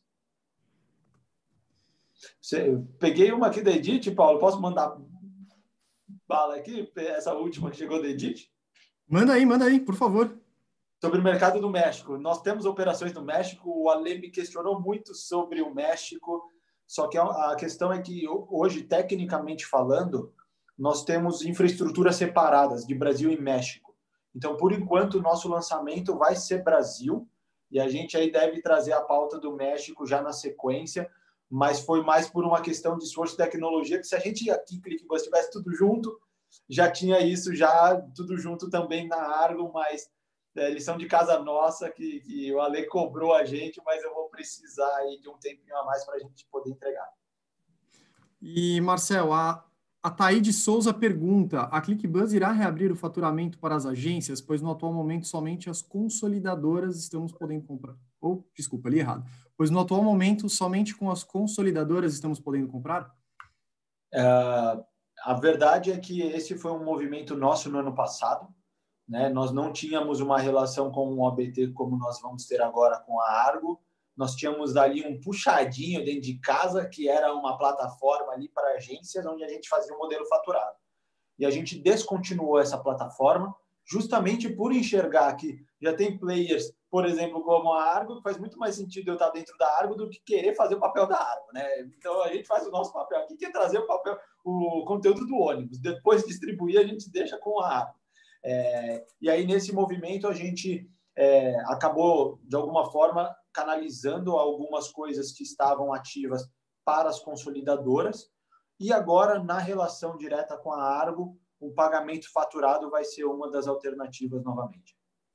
Você, peguei uma aqui da Edith, Paulo. Posso mandar bala aqui? Essa última que chegou da Edith? Manda aí, manda aí, por favor. Sobre o mercado do México. Nós temos operações no México. O Ale me questionou muito sobre o México. Só que a questão é que hoje, tecnicamente falando, nós temos infraestruturas separadas de Brasil e México. Então, por enquanto, o nosso lançamento vai ser Brasil. E a gente aí deve trazer a pauta do México já na sequência. Mas foi mais por uma questão de esforço de tecnologia, que se a gente aqui, ClickBuzz, tivesse tudo junto, já tinha isso já tudo junto também na Argo, mas é, lição de casa nossa, que, que o Ale cobrou a gente, mas eu vou precisar aí de um tempinho a mais para a gente poder entregar. E, Marcel, a, a Thaíde Souza pergunta, a ClickBuzz irá reabrir o faturamento para as agências, pois no atual momento somente as consolidadoras estamos podendo comprar. Ou, oh, desculpa, li errado. Pois no atual momento somente com as consolidadoras estamos podendo comprar? Uh, a verdade é que esse foi um movimento nosso no ano passado, né? Nós não tínhamos uma relação com o O B T como nós vamos ter agora com a Argo. Nós tínhamos ali um puxadinho dentro de casa, que era uma plataforma ali para agências, onde a gente fazia um modelo faturado. E a gente descontinuou essa plataforma justamente por enxergar que já tem players, por exemplo, como a Argo, que faz muito mais sentido eu estar dentro da Argo do que querer fazer o papel da Argo, né? Então, a gente faz o nosso papel aqui, que é trazer o papel, o conteúdo do ônibus. Depois distribuir, a gente deixa com a Argo. É, e aí, nesse movimento, a gente é, acabou, de alguma forma, canalizando algumas coisas que estavam ativas para as consolidadoras. E agora, na relação direta com a Argo, o pagamento faturado vai ser uma das alternativas novamente.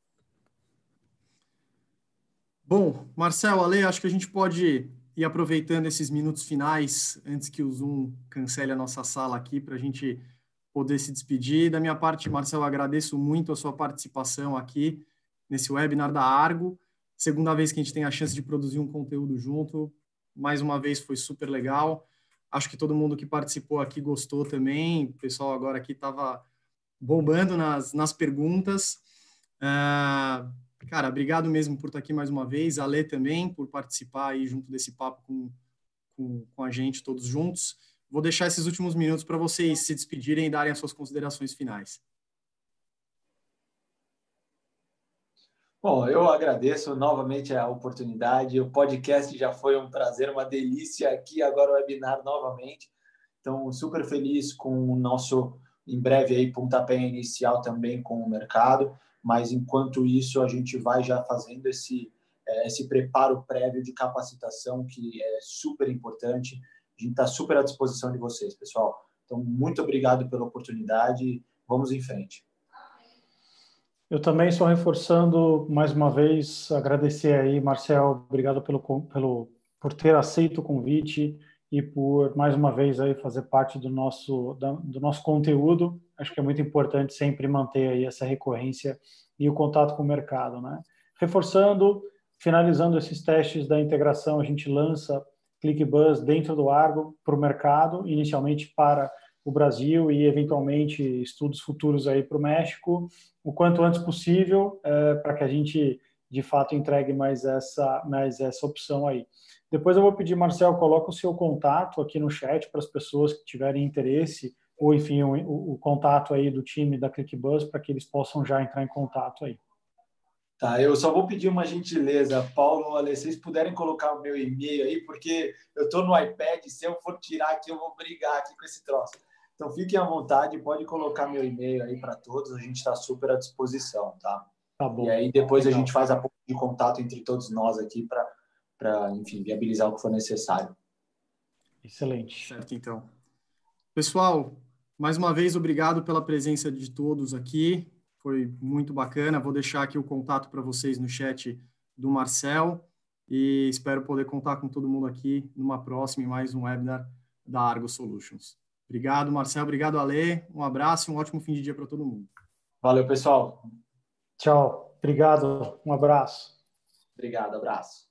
Bom, Marcel, Ale, acho que a gente pode ir aproveitando esses minutos finais, antes que o Zoom cancele a nossa sala aqui, para a gente poder se despedir. Da minha parte, Marcel, agradeço muito a sua participação aqui nesse webinar da Argo. Segunda vez que a gente tem a chance de produzir um conteúdo junto. Mais uma vez, foi super legal. Acho que todo mundo que participou aqui gostou também. O pessoal agora aqui estava bombando nas, nas perguntas. Uh, cara, obrigado mesmo por estar aqui mais uma vez. A Lê também, por participar aí junto desse papo com, com, com a gente, todos juntos. Vou deixar esses últimos minutos para vocês se despedirem e darem as suas considerações finais. Bom, eu agradeço novamente a oportunidade. O podcast já foi um prazer, uma delícia aqui, agora o webinar novamente. Então, super feliz com o nosso, em breve, aí, pontapé inicial também com o mercado. Mas, enquanto isso, a gente vai já fazendo esse, esse preparo prévio de capacitação, que é super importante. A gente está super à disposição de vocês, pessoal. Então, muito obrigado pela oportunidade. Vamos em frente. Eu também só reforçando, mais uma vez, agradecer aí, Marcel, obrigado pelo, pelo, por ter aceito o convite e por, mais uma vez, aí fazer parte do nosso, do nosso conteúdo. Acho que é muito importante sempre manter aí essa recorrência e o contato com o mercado, né? Reforçando, finalizando esses testes da integração, a gente lança ClickBuzz dentro do Argo para o mercado, inicialmente para o Brasil e, eventualmente, estudos futuros aí para o México, o quanto antes possível, é, para que a gente, de fato, entregue mais essa, mais essa opção aí. Depois eu vou pedir, Marcel, coloca o seu contato aqui no chat para as pessoas que tiverem interesse, ou, enfim, o, o, o contato aí do time da ClickBuzz, para que eles possam já entrar em contato aí. Tá, eu só vou pedir uma gentileza, Paulo, Ale, se vocês puderem colocar o meu e-mail aí, porque eu estou no iPad, se eu for tirar aqui, eu vou brigar aqui com esse troço. Então, fiquem à vontade, pode colocar meu e-mail aí para todos, a gente está super à disposição, tá? Tá bom. E aí, depois Legal. a gente faz a ponte de contato entre todos nós aqui para, enfim, viabilizar o que for necessário. Excelente. Certo, então. Pessoal, mais uma vez, obrigado pela presença de todos aqui. Foi muito bacana. Vou deixar aqui o contato para vocês no chat do Marcel e espero poder contar com todo mundo aqui numa próxima e mais um webinar da Argo Solutions. Obrigado, Marcel. Obrigado, Ale. Um abraço e um ótimo fim de dia para todo mundo. Valeu, pessoal. Tchau. Obrigado. Um abraço. Obrigado, abraço.